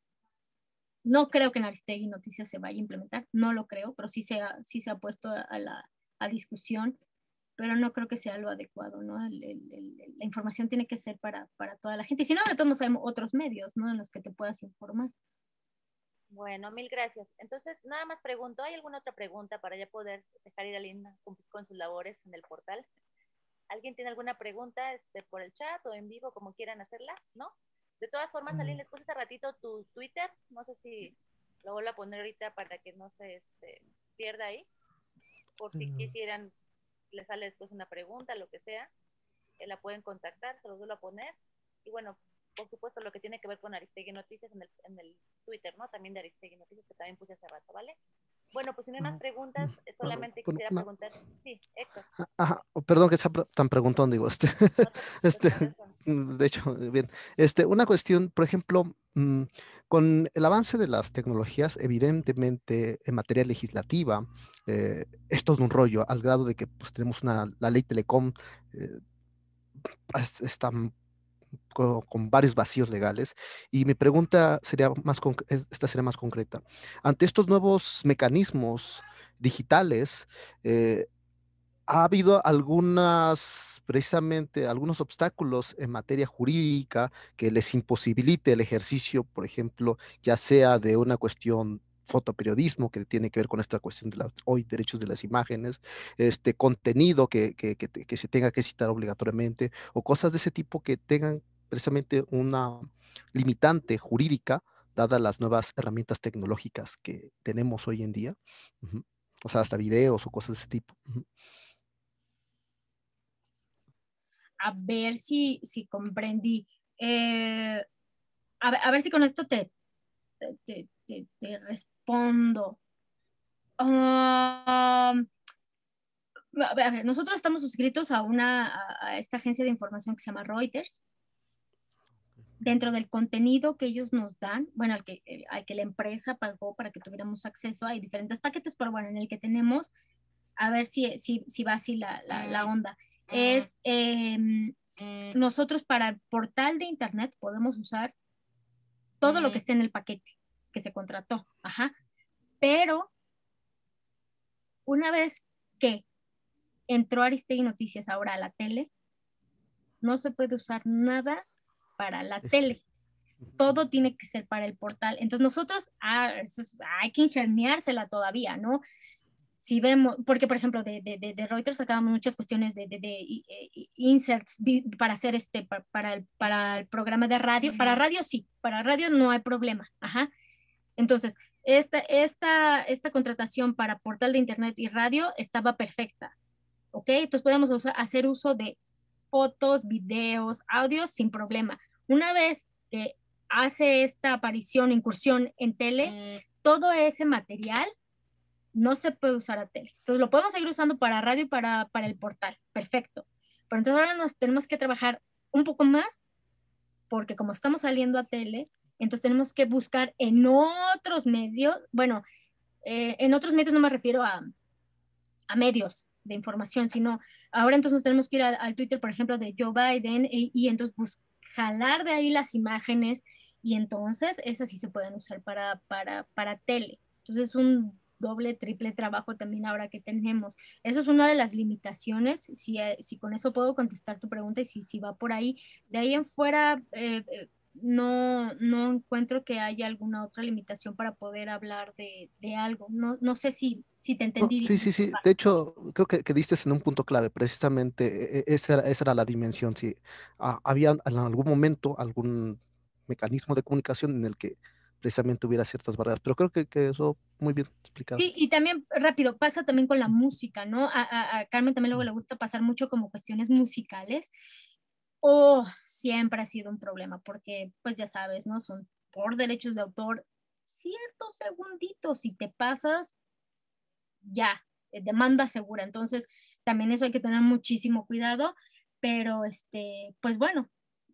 no creo que en Aristegui Noticias se vaya a implementar, no lo creo, pero sí se ha, sí se ha puesto a, la a discusión, pero no creo que sea lo adecuado, ¿no? El, el, el, la información tiene que ser para, para toda la gente. Y si no, de todos hay otros medios, ¿no? En los que te puedas informar. Bueno, mil gracias. Entonces, nada más pregunto, ¿hay alguna otra pregunta para ya poder dejar ir a Linda cumplir con sus labores en el portal? ¿Alguien tiene alguna pregunta este, por el chat o en vivo, como quieran hacerla? ¿No? De todas formas, Aline, les puse hace ratito tu Twitter, no sé si lo vuelvo a poner ahorita para que no se este, pierda ahí, por si quisieran, les sale después una pregunta, lo que sea, eh, la pueden contactar, se los vuelvo a poner, y bueno, por supuesto lo que tiene que ver con Aristegui Noticias en el, en el Twitter, ¿no? También de Aristegui Noticias, que también puse hace rato, ¿vale? Bueno, pues si no hay más preguntas, solamente Bueno, quisiera no. preguntar, sí, Héctor. Ajá, perdón que sea tan preguntón, digo, este, No te este, preocupes, de hecho, bien, este, una cuestión, por ejemplo, mmm, con el avance de las tecnologías, evidentemente, en materia legislativa, eh, esto es un rollo, al grado de que pues, tenemos una, la ley Telecom, eh, es- está con, con varios vacíos legales, y mi pregunta sería más, conc- eh, esta sería más concreta. Ante estos nuevos mecanismos digitales, eh, ha habido algunas, precisamente, algunos obstáculos en materia jurídica que les imposibilite el ejercicio, por ejemplo, ya sea de una cuestión fotoperiodismo que tiene que ver con esta cuestión de los hoy derechos de las imágenes, este contenido que, que, que, que se tenga que citar obligatoriamente, o cosas de ese tipo que tengan precisamente una limitante jurídica, dadas las nuevas herramientas tecnológicas que tenemos hoy en día. Ujú. O sea, hasta videos o cosas de ese tipo. Ujú. A ver si, si comprendí. Eh, a, ver, a, ver si con esto te, te, te, te respondo. Um, a ver, nosotros estamos suscritos a, una, a, a esta agencia de información que se llama Reuters. Dentro del contenido que ellos nos dan, bueno, al que, al que la empresa pagó para que tuviéramos acceso, hay diferentes paquetes, pero bueno, en el que tenemos, a ver si, si, si va así la, la, la onda, es eh, nosotros para el portal de internet podemos usar todo lo que esté en el paquete que se contrató, ajá, pero una vez que entró Aristegui Noticias ahora a la tele, no se puede usar nada para la tele. Todo tiene que ser para el portal. Entonces nosotros, ah, eso es, hay que ingeniársela todavía, ¿no? Si vemos, porque por ejemplo de, de, de Reuters sacábamos muchas cuestiones de, de, de inserts para hacer este, para, para, el, para el programa de radio. Para radio sí, para radio no hay problema. Ajá. Entonces, esta, esta, esta contratación para portal de internet y radio estaba perfecta. ¿Ok? Entonces podemos usar, hacer uso de fotos, videos, audios sin problema. Una vez que hace esta aparición, incursión en tele, todo ese material no se puede usar a tele. Entonces lo podemos seguir usando para radio y para, para el portal. Perfecto. Pero entonces ahora nos tenemos que trabajar un poco más porque como estamos saliendo a tele, entonces tenemos que buscar en otros medios, bueno, eh, en otros medios no me refiero a, a medios de información, sino ahora entonces tenemos que ir al Twitter, por ejemplo, de Joe Biden y, y entonces buscar, jalar de ahí las imágenes y entonces esas sí se pueden usar para, para, para tele. Entonces es un doble, triple trabajo también ahora que tenemos. Eso es una de las limitaciones, si, si con eso puedo contestar tu pregunta y si, si va por ahí. De ahí en fuera, eh, no, no encuentro que haya alguna otra limitación para poder hablar de, de algo. No, no sé si, si te entendí No, bien. sí, sí, sí. De hecho, creo que, que diste en un punto clave. Precisamente e- e- esa era, esa era la dimensión. Si había en algún momento algún mecanismo de comunicación en el que precisamente hubiera ciertas barreras. Pero creo que, que eso muy bien explicado. Sí, y también rápido, pasa también con la música, ¿no? A, a, a Carmen también luego le gusta pasar mucho como cuestiones musicales. Oh, siempre ha sido un problema, porque pues ya sabes, ¿no? Son por derechos de autor ciertos segunditos, si te pasas, ya, eh, demanda segura. Entonces, también eso hay que tener muchísimo cuidado, pero este, pues bueno,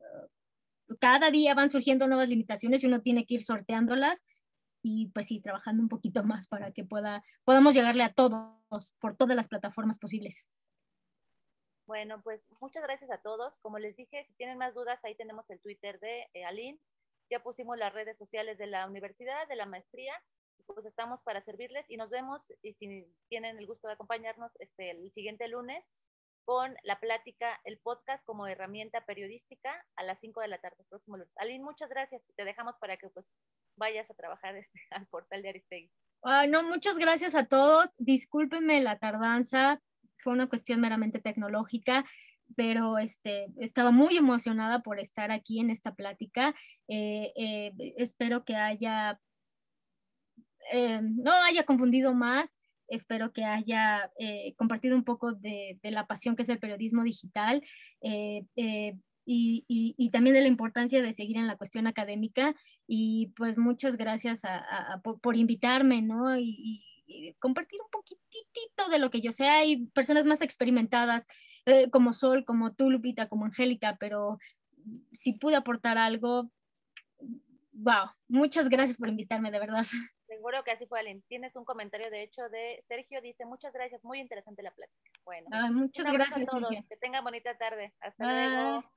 cada día van surgiendo nuevas limitaciones y uno tiene que ir sorteándolas y pues sí, trabajando un poquito más para que pueda, podamos llegarle a todos por todas las plataformas posibles. Bueno, pues muchas gracias a todos. Como les dije, si tienen más dudas, ahí tenemos el Twitter de eh, Aline. Ya pusimos las redes sociales de la universidad, de la maestría. Pues estamos para servirles y nos vemos, y si tienen el gusto de acompañarnos este, el siguiente lunes con la plática, el podcast como herramienta periodística a las cinco de la tarde, próximo lunes. Aline, muchas gracias. Te dejamos para que pues vayas a trabajar este, al portal de Aristegui. Ay, no, muchas gracias a todos. Discúlpenme la tardanza, fue una cuestión meramente tecnológica, pero este, estaba muy emocionada por estar aquí en esta plática. Eh, eh, espero que haya, eh, no haya confundido más. Espero que haya eh, compartido un poco de, de, la pasión que es el periodismo digital eh, eh, y, y, y también de la importancia de seguir en la cuestión académica. Y pues muchas gracias a, a, a, por, por invitarme, ¿no? Y, y compartir un poquitito de lo que yo sé. Hay personas más experimentadas eh, como Sol, como tú, Lupita, como Angélica, pero si pude aportar algo, wow, muchas gracias por invitarme, de verdad. Seguro que así fue, Aline. Tienes un comentario, de hecho, de Sergio, dice, muchas gracias, muy interesante la plática. Bueno, ah, muchas un abrazo gracias, a todos, Sergio. que tengan bonita tarde. Hasta Bye. luego.